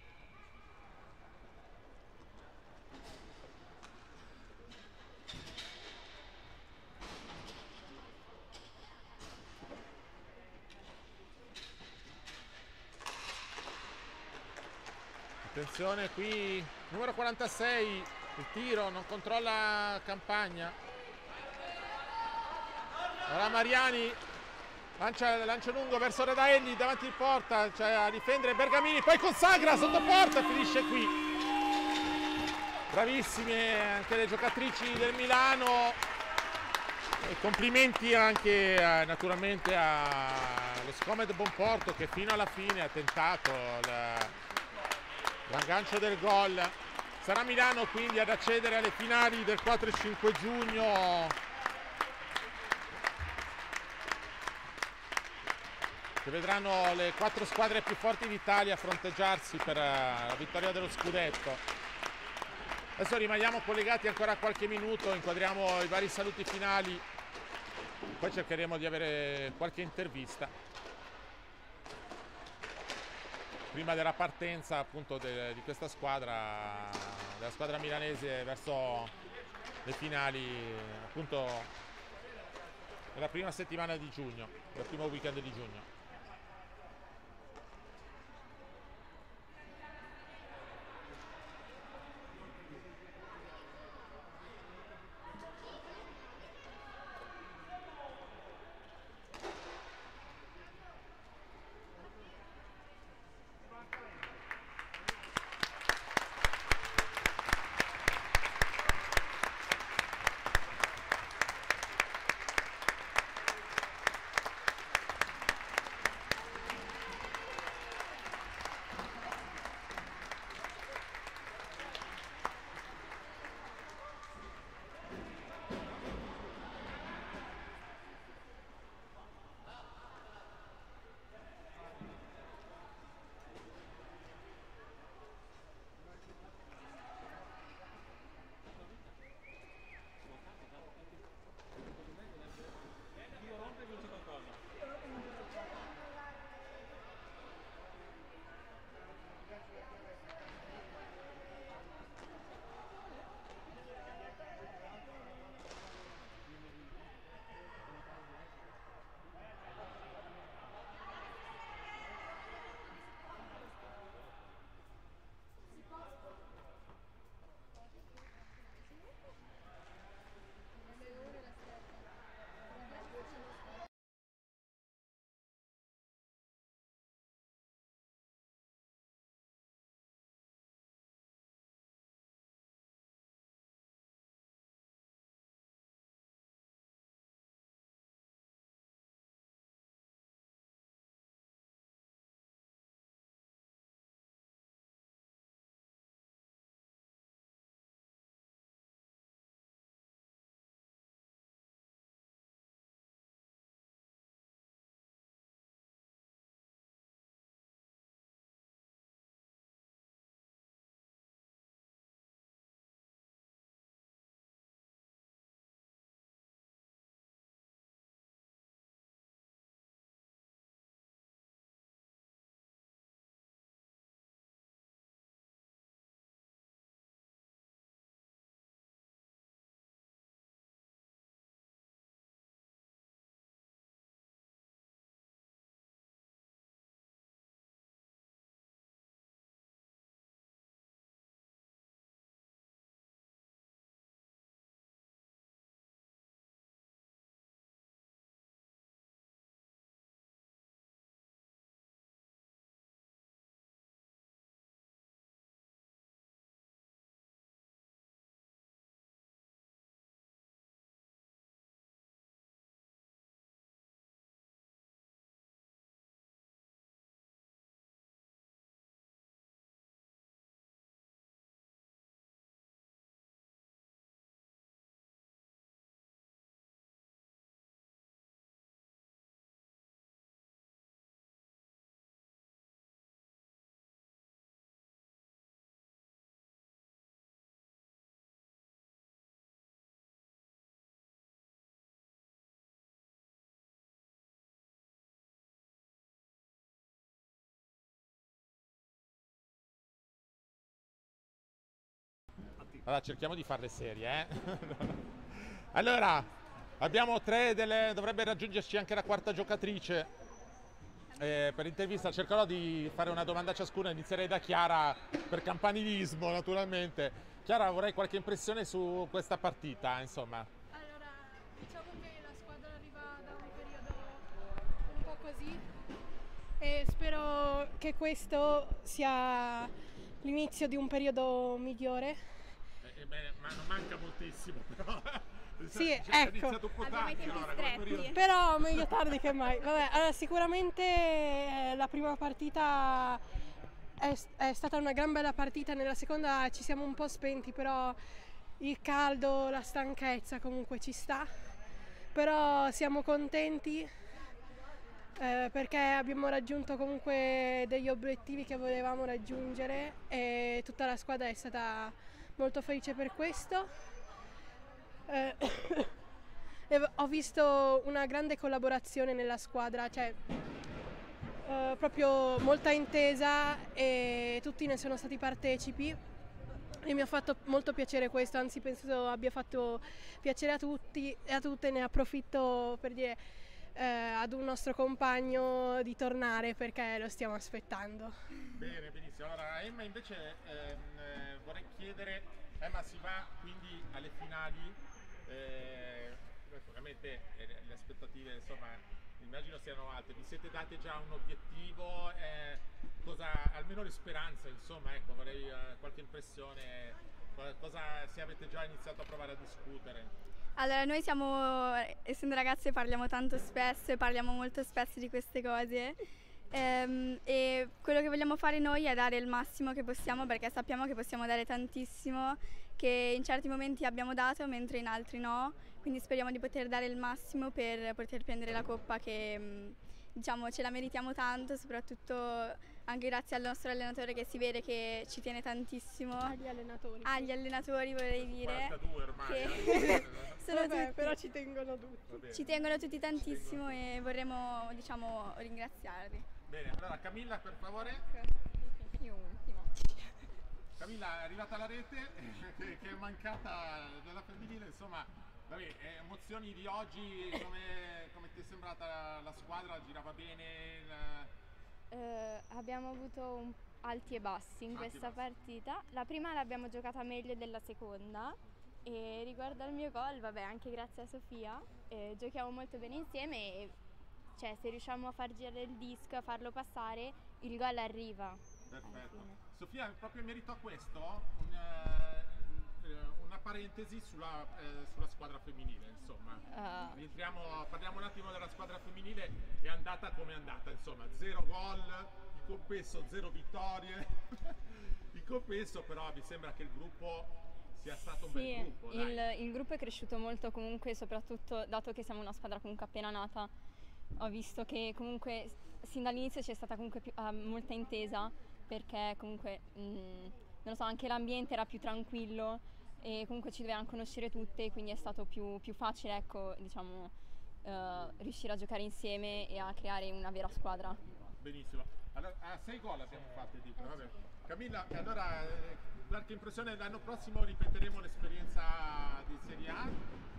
attenzione qui, numero quarantasei, il tiro, non controlla Campagna. Ora Mariani lancia, lancia lungo verso Radaelli davanti in porta, cioè a difendere Bergamini, poi consagra sotto porta e finisce qui. Bravissime anche le giocatrici del Milano e complimenti anche eh, naturalmente allo Scomed Bonporto che fino alla fine ha tentato la, l'aggancio del gol. Sarà Milano quindi ad accedere alle finali del quattro e cinque giugno, che vedranno le quattro squadre più forti d'Italia fronteggiarsi per la vittoria dello scudetto. Adesso rimaniamo collegati ancora qualche minuto, inquadriamo i vari saluti finali, poi cercheremo di avere qualche intervista prima della partenza appunto de, di questa squadra, della squadra milanese verso le finali appunto della prima settimana di giugno, del primo weekend di giugno. Allora cerchiamo di farle serie, eh? Allora, abbiamo tre delle... dovrebbe raggiungerci anche la quarta giocatrice. Eh, per intervista cercherò di fare una domanda a ciascuno, inizierei da Chiara per campanilismo naturalmente. Chiara, vorrei qualche impressione su questa partita, insomma. Allora, diciamo che la squadra arriva da un periodo un po' così e spero che questo sia l'inizio di un periodo migliore. Eh, beh, ma non manca moltissimo, però. Sì, Cioè, ecco. è iniziato un po' Abbiamo i tardi, tempi allora, come stretti. periodo. Però meglio tardi che mai. Vabbè, allora, sicuramente eh, la prima partita è, è stata una gran bella partita, nella seconda ci siamo un po' spenti, però il caldo, la stanchezza comunque ci sta. Però siamo contenti eh, perché abbiamo raggiunto comunque degli obiettivi che volevamo raggiungere e tutta la squadra è stata molto felice per questo. Eh, e ho visto una grande collaborazione nella squadra, cioè eh, proprio molta intesa e tutti ne sono stati partecipi e mi ha fatto molto piacere questo, anzi penso abbia fatto piacere a tutti e a tutte. Ne approfitto per dire eh, ad un nostro compagno di tornare perché lo stiamo aspettando. Bene, benissimo. Allora Emma invece ehm, eh, vorrei chiedere, Emma si va quindi alle finali. Eh, ovviamente eh, le aspettative insomma immagino siano alte, vi siete date già un obiettivo, eh, cosa, almeno le speranze insomma, ecco vorrei eh, qualche impressione, cosa se avete già iniziato a provare a discutere. Allora, noi siamo, essendo ragazze, parliamo tanto spesso e parliamo molto spesso di queste cose. Ehm, e quello che vogliamo fare noi è dare il massimo che possiamo, perché sappiamo che possiamo dare tantissimo, che in certi momenti abbiamo dato mentre in altri no, quindi speriamo di poter dare il massimo per poter prendere la coppa che diciamo ce la meritiamo tanto, soprattutto anche grazie al nostro allenatore che si vede che ci tiene tantissimo. Agli allenatori. Agli allenatori vorrei dire. quarantadue ormai. Che eh. sono Vabbè, tutti, però ci tengono tutti. Va bene. ci tengono tutti tantissimo e vorremmo diciamo ringraziarli. Bene, allora Camilla per favore. Io ultima. Camilla è arrivata alla rete che, che è mancata nella femminile, insomma, vabbè, eh, emozioni di oggi, come, come ti è sembrata la, la squadra? Girava bene? La... Eh, abbiamo avuto un- alti e bassi in Alti e questa bassi. partita. La prima l'abbiamo giocata meglio della seconda e riguardo al mio gol, vabbè, anche grazie a Sofia, eh, giochiamo molto bene insieme e cioè, se riusciamo a far girare il disco, a farlo passare, il gol arriva. alla Perfetto. fine. Sofia, proprio in merito a questo, un, eh, una parentesi sulla, eh, sulla squadra femminile, insomma. Ah. Rientriamo, parliamo un attimo della squadra femminile, è andata come è andata, insomma, zero gol, in compenso zero vittorie, in compenso però mi sembra che il gruppo sia stato un Sì, bel gruppo, dai. il, il gruppo è cresciuto molto comunque, soprattutto dato che siamo una squadra comunque appena nata. Ho visto che comunque sin dall'inizio c'è stata comunque più- ah, molta intesa, perché comunque mh, non lo so, anche l'ambiente era più tranquillo e comunque ci dovevamo conoscere tutte, quindi è stato più, più facile, ecco, diciamo, eh, riuscire a giocare insieme e a creare una vera squadra. Benissimo. Allora, ah, sei gol abbiamo fatto, dico, vabbè. Camilla, allora eh, qualche impressione, l'anno prossimo ripeteremo l'esperienza di Serie A,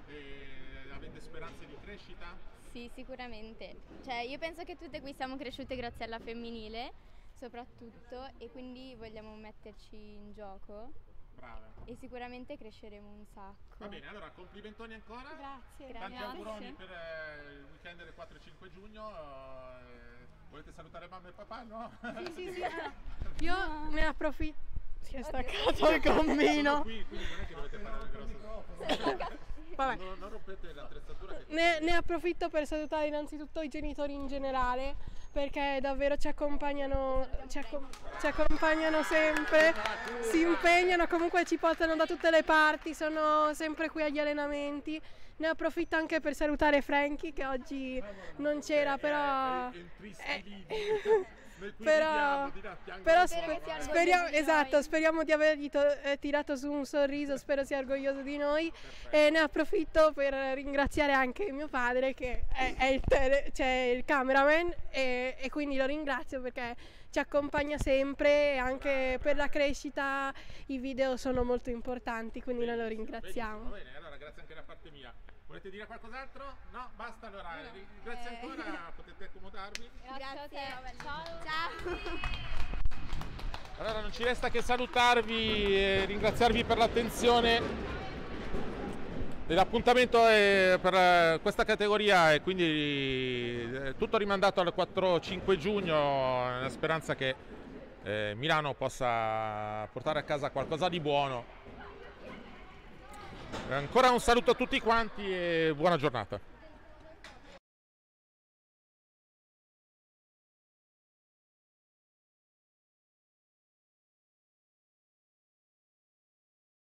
e avete speranze di crescita? Sì, sicuramente. Cioè, io penso che tutte qui siamo cresciute grazie alla femminile, soprattutto, e quindi vogliamo metterci in gioco Brava. e sicuramente cresceremo un sacco. Va bene, allora complimentoni ancora. Grazie. Tanti Grazie. auguroni per eh, il weekend del quattro e cinque giugno. eh, volete salutare mamma e papà? No? Sì, sì, sì. Io ne approfitto. Si è staccato il gommino. Sono qui, quindi non è che dovete fare il grosso. Vabbè. Non, non rompete l'attrezzatura che Ne, ne approfitto per salutare innanzitutto i genitori in generale, perché davvero ci accompagnano, ci, accom- ci accompagnano sempre, si impegnano, comunque ci portano da tutte le parti, sono sempre qui agli allenamenti. Ne approfitto anche per salutare Frankie che oggi non c'era, però è, è, è in tristi eh, lidi. Noi qui Però, ridiamo, di là, piangono però un po', spe- ma- speriamo, orgogliosi di esatto, noi. speriamo di avergli to- eh, tirato su un sorriso, spero sia orgoglioso di noi. E ne approfitto per ringraziare anche mio padre che è, è il, tele- cioè il cameraman e, e quindi lo ringrazio perché ci accompagna sempre, anche per la crescita i video sono molto importanti, quindi noi lo Benissimo, ringraziamo. benissimo, bene, allora grazie anche da parte mia. Volete dire qualcos'altro? No? Basta allora. Grazie Eh. ancora, potete accomodarvi. Grazie a te. Ciao. Ciao. Allora non ci resta che salutarvi e ringraziarvi per l'attenzione. L'appuntamento è per eh, questa categoria e quindi eh, tutto rimandato al quattro cinque giugno nella speranza che eh, Milano possa portare a casa qualcosa di buono. Ancora un saluto a tutti quanti e buona giornata.